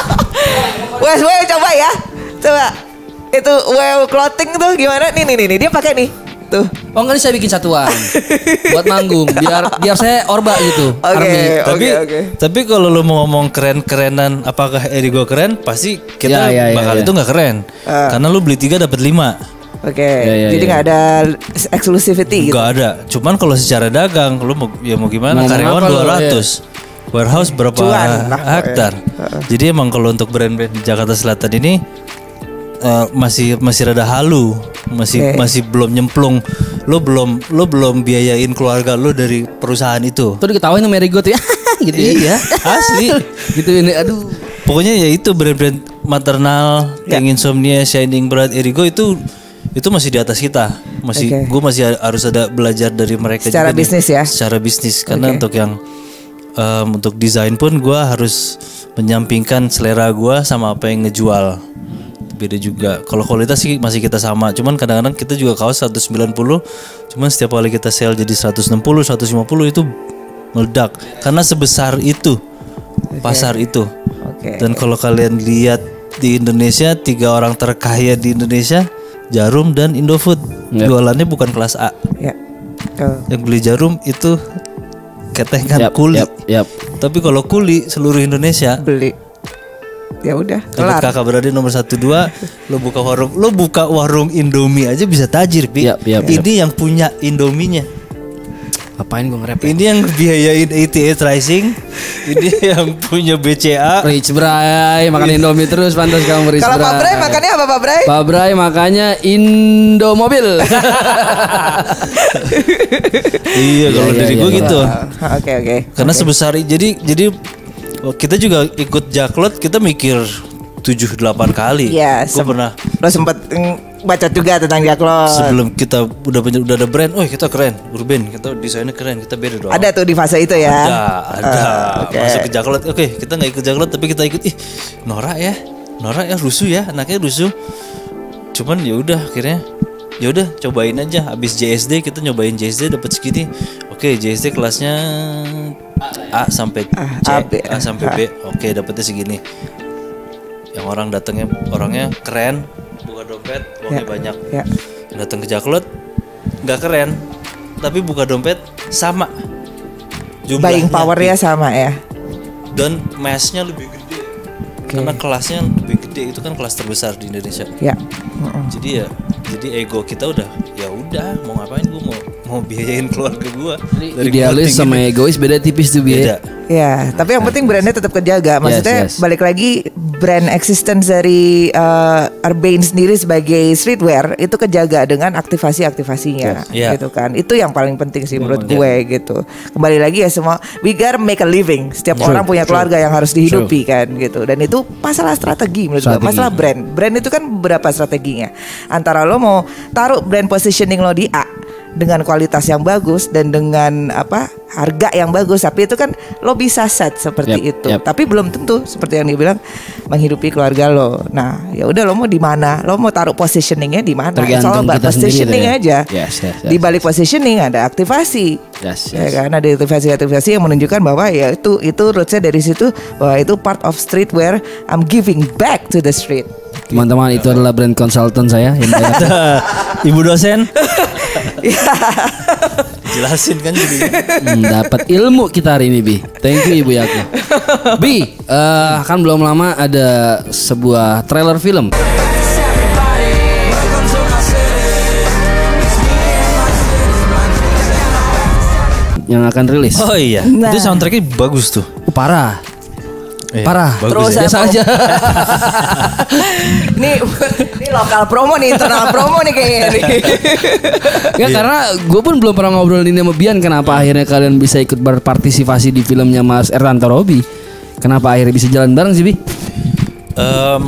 Wes, wes coba ya. Coba. Itu wow clothing tuh gimana? Nih nih nih, nih. Dia pakai nih. Tuh. Oh enggak, ini saya bikin satuan buat manggung biar biar saya orba gitu. Oke. Army. Tapi Oke, oke. tapi kalau lu mau ngomong keren-kerenan, apakah Erigo keren? Pasti kita Ya, ya, ya, bakal ya. itu nggak keren. Ah. Karena lu beli tiga dapat lima. Oke. Ya, ya, Jadi ya. nggak ada exclusivity gitu. Gak ada. Cuman kalau secara dagang, lu mau ya mau gimana? Ngomong Karyawan apa lu, dua ratus. Warehouse berapa Cuan lah, hektar. Jadi emang kalau untuk brand-brand di Jakarta Selatan ini eh, masih masih rada halu, masih Oke. masih belum nyemplung. Lo belum lo belum biayain keluarga lo dari perusahaan itu. Tuh diketawain sama Erigo tuh ya. Gitu ya. Iya, asli. Gitu ini aduh. Pokoknya ya itu brand-brand maternal, Ya. Tank Insomnia, Shining Bright, Erigo itu itu masih di atas kita. Masih Oke. gue masih harus ada belajar dari mereka Secara juga nih. bisnis ya? Secara bisnis karena Oke. untuk yang em, untuk desain pun gue harus menyampingkan selera gue sama apa yang ngejual. Beda juga. Kalau kualitas sih masih kita sama. Cuman kadang-kadang kita juga kaos seratus sembilan puluh. Cuman setiap kali kita sale jadi seratus enam puluh, seratus lima puluh itu meledak. Karena sebesar itu pasar itu. Oke. Dan kalau kalian lihat di Indonesia, tiga orang terkaya di Indonesia, Jarum dan Indofood. Yep. Jualannya bukan kelas A. Ya. Tuh. Yang beli Jarum itu ketengan Yap, kuli. yap, yap. Tapi kalau kuli seluruh Indonesia, Beli. Ya udah, dapat kelar. kakak beradik nomor satu dua, lo buka warung, lo buka warung Indomie aja bisa tajir, Pi. Yap, yap, Ini yang punya Indominya. Ngapain gue nge-rap? Ini yang biayain A T A Rising. Ini yang punya B C A. Rich Bray makan Indomie terus, pantas kamu Rich Kalau Bray. Pak Bray makannya apa Pak Bray? Pak Bray makanya Indomobil. Iya, kalau iya, dari iya, gue iya. gitu. Ah, Oke oke. Karena sebesar jadi jadi oh, kita juga ikut Jaklot, kita mikir tujuh delapan kali. Iya, Gue sem- pernah Lo sempet mm, baca juga tentang Jaklot. sebelum kita udah punya udah ada brand, oh kita keren, Urban, kita desainnya keren, kita beda dong. Ada tuh di fase itu ya. Ada, ada. Ah, oke. Masuk ke Jaklot. Oke, kita nggak ikut Jaklot tapi kita ikut ih Nora ya. Nora ya rusuh ya, anaknya rusuh. Cuman ya udah akhirnya ya udah cobain aja. Habis J S D kita nyobain J S D dapat segini. Oke, J S D kelasnya A sampai C, A, B. A sampai B. Oke, dapatnya segini. Yang orang datangnya orangnya keren, buka dompet, uangnya Ya, banyak. ya. Datang ke Jaklot nggak keren, tapi buka dompet sama. Buying powernya sama ya. Dan massnya lebih gede. Karena kelasnya lebih gede, itu kan kelas terbesar di Indonesia. Ya. Jadi ya, jadi ego kita udah ya udah mau ngapain, gue mau mau biayain keluarga gue. Idealis sama egois beda tipis tuh beda. biaya. Ya, tapi yang penting brandnya tetap kejaga. Maksudnya Yes, yes. balik lagi brand existence dari uh, Urbane sendiri sebagai streetwear itu kejaga dengan aktivasi-aktivasinya, Yes. gitu kan. Itu yang paling penting sih menurut gue gitu. Kembali lagi ya semua, we gotta make a living. Setiap True, orang punya true. keluarga yang harus dihidupi kan gitu. Dan itu masalah strategi menurut gue, Strategi. masalah brand. Brand itu kan beberapa strateginya. Antara lo mau taruh brand positioning lo di A dengan kualitas yang bagus dan dengan apa harga yang bagus, tapi itu kan lo bisa set seperti Yep, itu. yep. Tapi belum tentu seperti yang dibilang menghidupi keluarga lo. Nah, ya udah lo mau di mana? Lo mau taruh positioningnya di mana? Tergantung Soal kita sendiri positioning deh. aja. Yes, yes, yes. Di balik positioning ada aktivasi. Yes, Ya yes. kan ada aktivasi-aktivasi yang menunjukkan bahwa ya itu itu rootsnya dari situ, bahwa itu part of streetwear. I'm giving back to the street. Teman-teman, itu adalah brand consultant saya yang bayar. Ibu dosen Ya. jelasin kan jadi. Hmm, dapat ilmu kita hari ini, Bi. Thank you Ibu Yaku. Bi, eh, kan belum lama ada sebuah trailer film yang akan rilis. Oh iya, Nah. itu soundtracknya bagus tuh. Oh, parah. Iya, Parah. bagus Terus ya. Biasa apa? aja. Ini ini lokal promo nih, internal promo nih kayaknya nih. Ya karena gue pun belum pernah ngobrol ini sama Bian. Kenapa akhirnya kalian bisa ikut berpartisipasi di filmnya Mas Ertanto Robi? Kenapa akhirnya bisa jalan bareng sih, Bi? Em,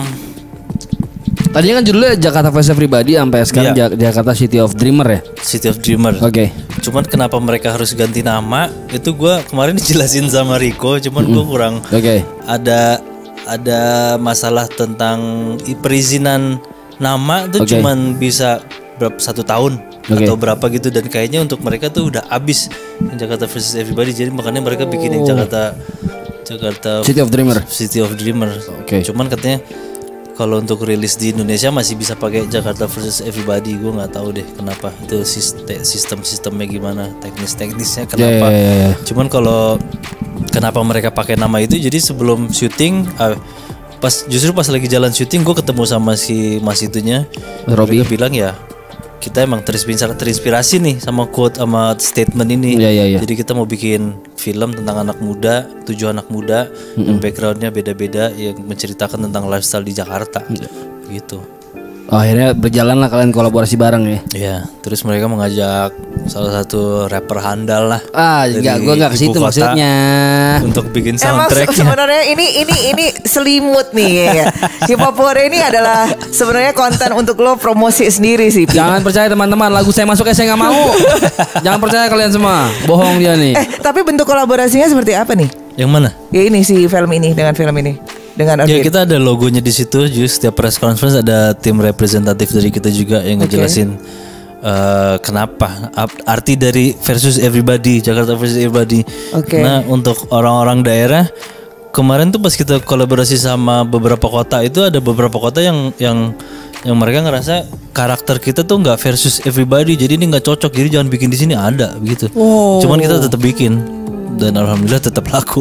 Tadinya kan judulnya Jakarta Face Everybody, sampai sekarang Iya. Jak- Jakarta City of Dreamer ya. City of Dreamer. Oke. Cuman kenapa mereka harus ganti nama? Itu gue kemarin dijelasin sama Rico. Cuman gue kurang. Oke. Ada ada masalah tentang i- perizinan nama itu Oke. cuman bisa berapa satu tahun Oke. atau berapa gitu, dan kayaknya untuk mereka tuh udah habis yang Jakarta versus Everybody, jadi makanya mereka bikin yang Jakarta Jakarta City of Dreamer. City of Dreamer. Oke. Cuman katanya kalau untuk rilis di Indonesia masih bisa pakai Jakarta versus Everybody. Gue nggak tahu deh kenapa, itu sistem sistem sistemnya gimana, teknis teknisnya kenapa. Ya, ya, ya, ya. Cuman kalau kenapa mereka pakai nama itu, jadi sebelum syuting, ah, pas justru pas lagi jalan syuting gue ketemu sama si mas itunya, Robi. Mereka bilang ya kita emang terinspirasi, terinspirasi nih sama quote sama statement ini. Iya, iya, iya. Jadi kita mau bikin film tentang anak muda, tujuh anak muda yang backgroundnya beda-beda, yang menceritakan tentang lifestyle di Jakarta, gitu. Oh, akhirnya berjalan lah kalian kolaborasi bareng ya. Ya, terus mereka mengajak salah satu rapper handal lah. Ah, dari enggak, gua enggak ke situ ibu kota maksudnya. untuk bikin Emang se- soundtracknya. sebenarnya ini ini ini selimut nih ya. Hip Hop Hore ini adalah sebenarnya konten untuk lo promosi sendiri sih. Pi. Jangan percaya teman-teman, lagu saya masuknya saya nggak mau. Jangan percaya kalian semua, bohong dia nih. Eh, tapi bentuk kolaborasinya seperti apa nih? Yang mana? Ya ini si film ini dengan film ini dengan Ya Urbane. kita ada logonya di situ. Jadi setiap press conference ada tim representatif dari kita juga yang ngejelasin eh, kenapa ap- arti dari versus everybody, Jakarta versus everybody. Oke. Nah untuk orang-orang daerah, kemarin tuh pas kita kolaborasi sama beberapa kota, itu ada beberapa kota yang yang yang mereka ngerasa karakter kita tuh nggak versus everybody, jadi ini nggak cocok, jadi jangan bikin di sini, ada begitu. Cuman kita tetap bikin dan alhamdulillah tetap laku.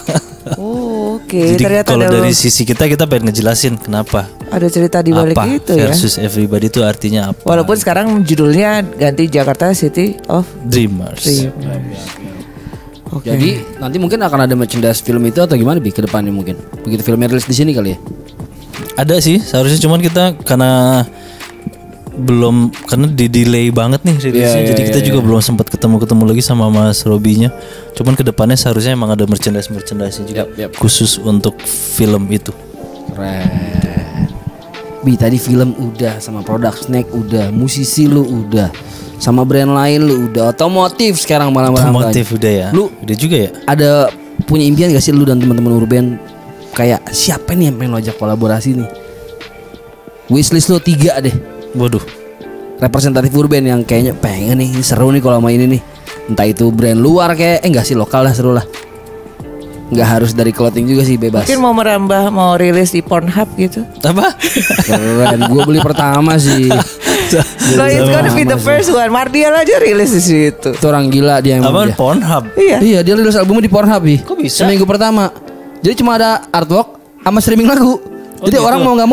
Oh, oke. Jadi Ternyata kalau ada, dari sisi kita kita pengen ngejelasin kenapa ada cerita di balik apa itu ya. versus everybody itu artinya apa. Walaupun sekarang judulnya ganti Jakarta City of Dreamers. Dreamers. Oke. Jadi nanti mungkin akan ada merchandise film itu atau gimana Bi ke depannya mungkin. Begitu filmnya rilis di sini kali ya. Ada sih seharusnya, cuman kita karena belum, karena di delay banget nih rilisnya, Iya, iya, jadi kita iya, juga belum sempat ketemu-ketemu lagi sama Mas Robinya. Cuman kedepannya seharusnya emang ada merchandise merchandise juga Yap, yap. khusus untuk film itu. Keren. Bi tadi film udah, sama produk snack udah, musisi lu udah, sama brand lain lu udah, otomotif sekarang malah Otomotif udah ya. Lu udah juga ya. ada punya impian gak sih lu dan teman-teman Urban, kayak siapa nih yang pengen lo ajak kolaborasi nih? Wishlist lu tiga deh. Waduh. Representatif Urban yang kayaknya pengen nih, ini seru nih kalau sama ini nih. Entah itu brand luar kayak, eh enggak sih, lokal lah, seru lah. Nggak harus dari clothing juga sih, bebas. Mungkin mau merambah, mau rilis di Pornhub gitu. Apa? Keren, gue beli pertama sih. So it's gonna be the first one. Mardial aja rilis di situ. Itu orang gila dia yang Apa? dia. Pornhub. Iya. Iya, dia rilis albumnya di Pornhub nih. Kok bisa? Seminggu pertama. Jadi cuma ada artwork sama streaming lagu. Jadi gitu? orang mau nggak mau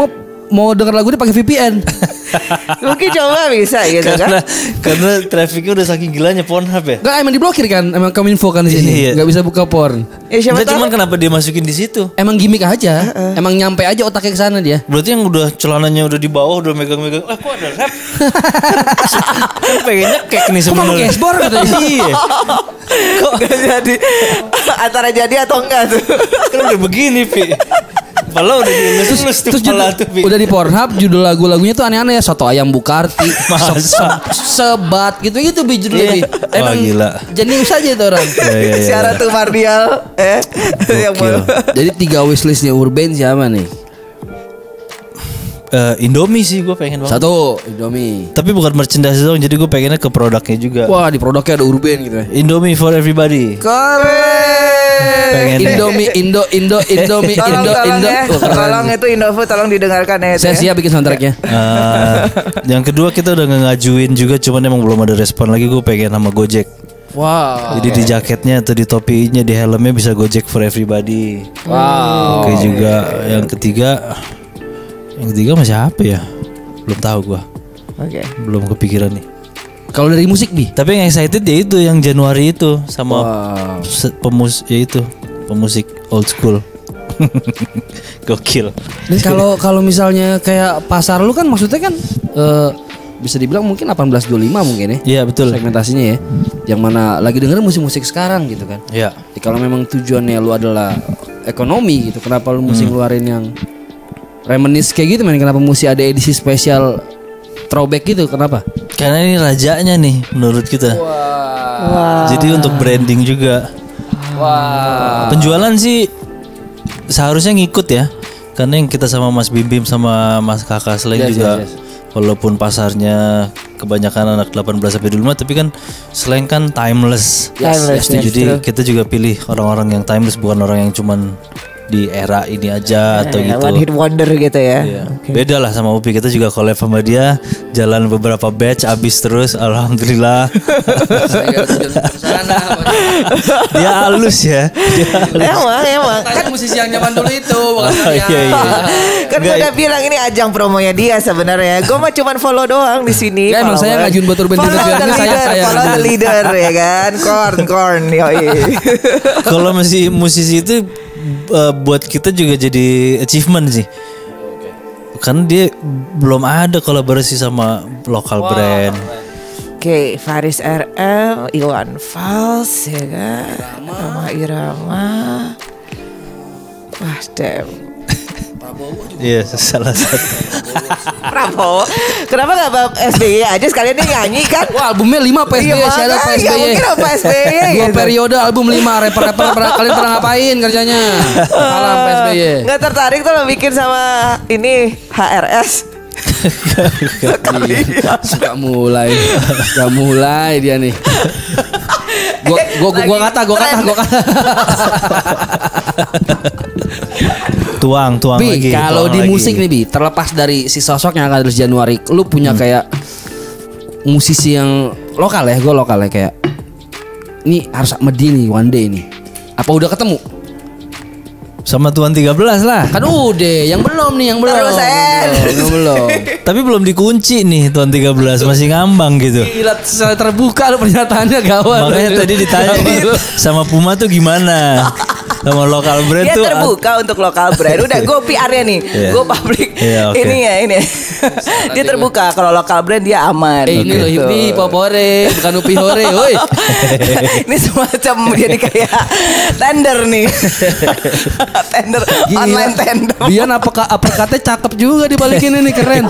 mau denger lagu dia pakai V P N. Mungkin coba bisa gitu karena kan. karena trafficnya udah saking gilanya Pornhub ya. Enggak, emang diblokir kan, emang Kominfo kan di sini. Iya. Enggak bisa buka porn. Ya siapa Enggak, tahu. cuman kenapa dia masukin di situ? Emang gimmick aja. Emang nyampe aja otaknya ke sana dia. Berarti yang udah celananya udah di bawah udah megang-megang. Ah kok ada rap? Kan pengennya kek nih Kok mau sebenarnya. cashboard katanya. Iya. Kok gak jadi antara jadi atau enggak tuh. Kan udah begini, Pi. Padahal udah dilus-lus tuh Terus kepala judul, tuh, Pi. udah di Pornhub judul lagu-lagunya tuh aneh-aneh ya. Soto ayam Bukarti, Masa? se- se- sebat gitu-gitu Bi judulnya Bi. Iya. Wah, gila. jenius aja itu orang. Ya, ya, ya. Syarat tuh Mardial eh yang Gokil. mau- Jadi tiga wishlistnya Urban siapa nih? Eh, Indomie sih gue pengen banget. Satu Indomie. Tapi bukan merchandise doang, jadi gue pengennya ke produknya juga. Wah di produknya ada Urban gitu ya. Indomie for everybody. Keren. Pengen Indomie, Indo, Indo, Indomie, Tolong, Indo, tolong Indo. ya. Wah, keren. Tolong itu Indofood tolong didengarkan ya. itu Saya ya. siap bikin soundtracknya. Eh, yang kedua kita udah ngajuin juga, cuman emang belum ada respon lagi. Gue pengen sama Gojek. Wow. Jadi di jaketnya atau di topinya, di helmnya bisa Gojek for everybody. Wow. Oke juga. Yang ketiga, yang ketiga masih apa ya? Belum tahu gue. Oke. Belum kepikiran nih. Kalau dari musik Bi? Tapi yang excited ya itu yang Januari itu sama Wow. se- pemus ya itu pemusik old school. Gokil. Dan kalau kalau misalnya kayak pasar lu kan maksudnya kan eh, bisa dibilang mungkin delapan belas dua puluh lima mungkin ya. Iya betul. Segmentasinya ya. Yang mana lagi dengerin musik-musik sekarang gitu kan. Iya. Ya, kalau memang tujuannya lu adalah ekonomi gitu, kenapa lu mesti ngeluarin yang reminisce kayak gitu, men? Kenapa mesti ada edisi spesial throwback gitu? Kenapa? Karena ini rajanya nih menurut kita. Jadi untuk branding juga. Wah. Penjualan sih seharusnya ngikut ya. Karena yang kita sama Mas Bim Bim sama Mas Kakak Sleng Yes, juga yes, yes. walaupun pasarnya kebanyakan anak delapan belas sampai dua puluh lima, tapi kan Sleng kan timeless. Yes, Timeless, yes, yes, Jadi true. kita juga pilih orang-orang yang timeless, bukan orang yang cuman di era ini aja atau Ya, gitu. one hit wonder gitu ya. Iya. Beda lah sama Upi, kita juga collab sama dia, jalan beberapa batch abis terus, alhamdulillah. Saya nggak ada tujuan untuk kesana. Dia halus ya. Dia halus. Emang emang. Kan musisi yang zaman dulu itu bukan Oh, iya, iya. Kan gue Enggak, udah bilang ini ajang promonya dia sebenarnya. Gue mah cuman follow doang di sini. Ya, emang saya Follower. ngajuin buat Urban Follow Entertainment, the saya- leader, saya follow the ngajuin. leader ya kan. Corn, corn, yoi. Kalau masih musisi itu eh, buat kita juga jadi achievement sih. Karena dia belum ada kolaborasi sama lokal brand. Oke, Faris R M, Iwan Fals ya kan. Rama Irama. Wah, damn. Iya, salah satu. Prabowo. Kenapa gak Bab S B Y aja sekalian dia nyanyi kan? Wah, albumnya lima P S B Y, Iya, saya ada P S B makanya, Y. mungkin ada P S B Y Dua gitu. periode album lima, rapper-rapper pernah- kalian pernah ngapain kerjanya? Salam P S B Y. Nggak tertarik tuh lo bikin sama ini H R S. Iya, suka mulai, suka mulai dia nih. Gua gua gua, gua kata, gua kata, gua kata. Tuang, tuang Bi, lagi. kalau tuang di lagi. musik nih Bi, terlepas dari si sosok yang akan rilis Januari, lu punya Hmm. kayak musisi yang lokal ya, gue lokal ya kayak ini harus sama dia nih one day nih. Apa udah ketemu? Sama Tuan tiga belas lah. Kan udah, yang belum nih, yang belum. Terus, Sen. Yang belum, yang belum. Tapi belum dikunci nih Tuan tiga belas, masih ngambang gitu. Gila, secara terbuka lu pernyataannya gawat. Makanya tadi ditanya nih sama Puma tuh gimana? Sama lokal brand Dia tuh terbuka untuk lokal brand. Udah gue P R-nya nih. Iya. Gue public. Iya, oke. Ini ya ini. Dia terbuka kalau lokal brand dia aman. Eh ini gitu. loh Hipni popore, bukan upi hore, woi. Ini semacam jadi kayak tender nih. Tender Gila. online tender. Bian apakah uppercut-nya cakep juga dibalikin ini keren.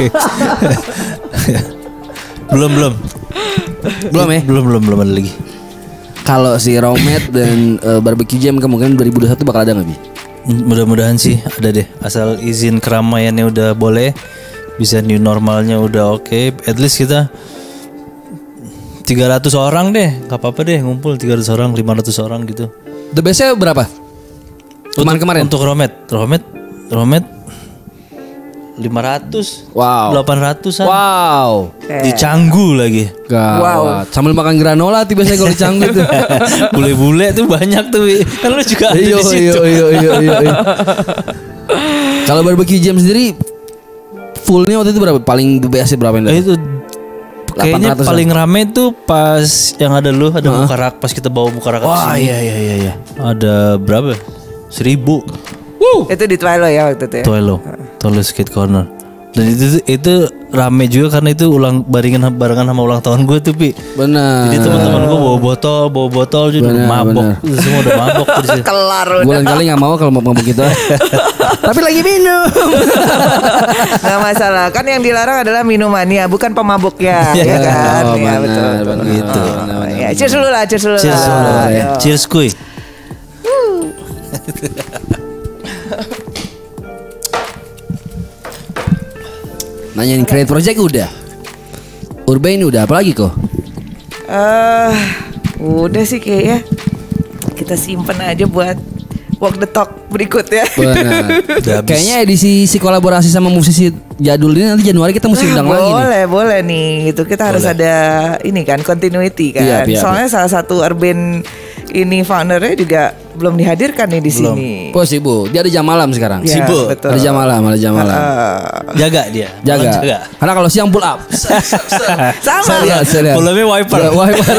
belum belum Belum ya? belum belum belum ada lagi. Kalau si Romet dan eh, Barbecue Jam kemungkinan dua ribu dua puluh satu bakal ada nggak Bi? Mudah-mudahan sih ada deh, asal izin keramaiannya udah boleh, bisa new normalnya udah oke. At least kita tiga ratus orang deh, nggak apa-apa deh ngumpul tiga ratus orang, lima ratus orang gitu. The best-nya berapa? Kemarin-kemarin? Untuk Romet, Romet, Romet lima ratus, Wow. delapan ratusan. Wow. Di Canggu lagi. Gawat. Wow. Sambil makan granola tuh biasanya kalau di Canggu tuh. Bule-bule tuh banyak tuh. Wi. Kan lu juga ada Iya di situ. iya iya iya iya. iya. Kalau Barbecue Jam sendiri fullnya waktu itu berapa? Paling biasa berapa Eh, ini? itu kayaknya delapan ratus paling rame tuh pas yang ada lu ada Mukarak, pas kita bawa Mukarak ke Wah sini. iya iya iya iya. Ada berapa? Seribu. Itu di Twilo ya waktu itu ya. Toilo, Toilo Skate Corner. Dan itu itu rame juga karena itu ulang barengan barengan sama ulang tahun gue tuh, Pi. Benar. Jadi teman-teman gue bawa botol, bawa botol juga udah Benar, mabok. benar. Itu semua udah mabok tuh di situ. Kelar Gue udah. lain kali nggak mau kalau mau mabuk gitu. Tapi lagi minum. Nggak masalah. Kan yang dilarang adalah minumannya, bukan pemabuknya, Iya. ya kan? Oh, ya benar, betul. benar, Gitu. benar, benar, Ya, benar. cheers dulu lah, cheers dulu Cheers, lah. semua. Ayo. Cheers kuy. Nanyain Create Project udah. Urban udah, apalagi kok? Eh, udah sih kayaknya kita simpen aja buat walk the talk berikutnya. Benar. Udah habis. Kayaknya edisi si kolaborasi sama musisi jadul ini nanti Januari kita mesti undang lagi nih. Boleh, boleh nih. Itu kita harus ada ini kan continuity kan. Iya, iya, Soalnya salah satu urban ini foundernya juga belum dihadirkan nih di Belum. sini. Oh sibuk, dia ada jam malam sekarang. Ya, Sibuk. betul. Ada jam malam, ada jam malam. Eh, Jaga dia. Jaga. Jaga. Karena kalau siang pull up. sama. Saya lihat, saya lihat. Pull-upnya wiper. Ya, wiper.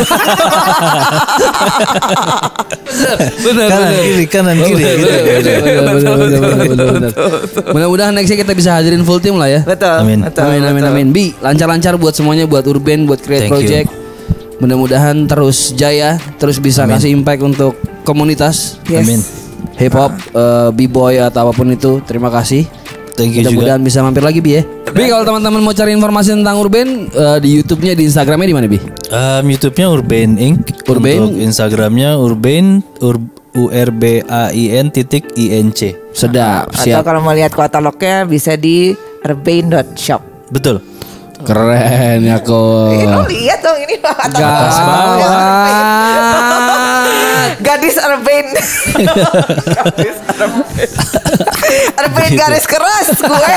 Benar, Kanan kiri, kanan kiri. Gitu, gitu. Mudah-mudahan nextnya kita bisa hadirin full team lah ya. Betul. Amin. betul, Amin amin betul. amin. Bi, lancar-lancar buat semuanya, buat Urban, buat Create Thank you. Project. Mudah-mudahan terus jaya, terus bisa Amin. kasih impact untuk komunitas Yes. Amin. hip hop, eh, b-boy atau apapun itu. Terima kasih. Thank you juga. Mudah-mudahan bisa mampir lagi Bi ya. Bi, kalau teman-teman mau cari informasi tentang Urban, eh, di YouTube-nya, di Instagram-nya di mana Bi? Um, YouTube-nya Urban Inc. Urban. Untuk Instagram-nya Urban Ur, U R B A I N titik I N C. Sedap, Atau siap. kalau mau lihat katalognya bisa di urban dot shop. Betul. Keren ya kok. Eh, lo lihat dong ini Gawat. Gadis urban. Gadis urban. Urban garis keras gue.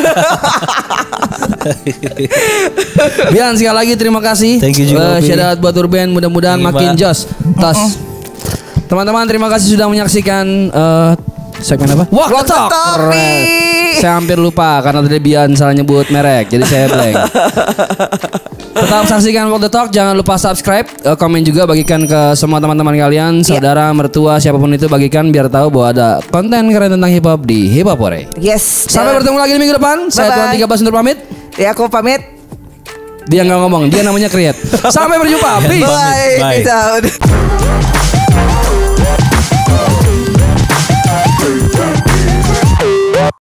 Bian, sekali lagi terima kasih. Thank you Eh, juga, Pi. shout out buat Urban, mudah-mudahan Terima. makin jos. Tas. Teman-teman terima kasih sudah menyaksikan eh, segmen apa? Walk the Walk the Talk. Talk, Keren. Pi. Saya hampir lupa karena tadi Bian salah nyebut merek, jadi saya blank. Tetap saksikan Walk the Talk, jangan lupa subscribe, eh, komen juga, bagikan ke semua teman-teman kalian, saudara, mertua, siapapun itu, bagikan biar tahu bahwa ada konten keren tentang hip hop di Hip Hop Ore. Yes. Sampai bertemu lagi di minggu depan. Saya Bye-bye. Tuan tiga belas undur pamit. Ya aku pamit. Dia nggak ngomong, dia namanya Create. Sampai berjumpa. Peace. Bye. Bye. Peace out.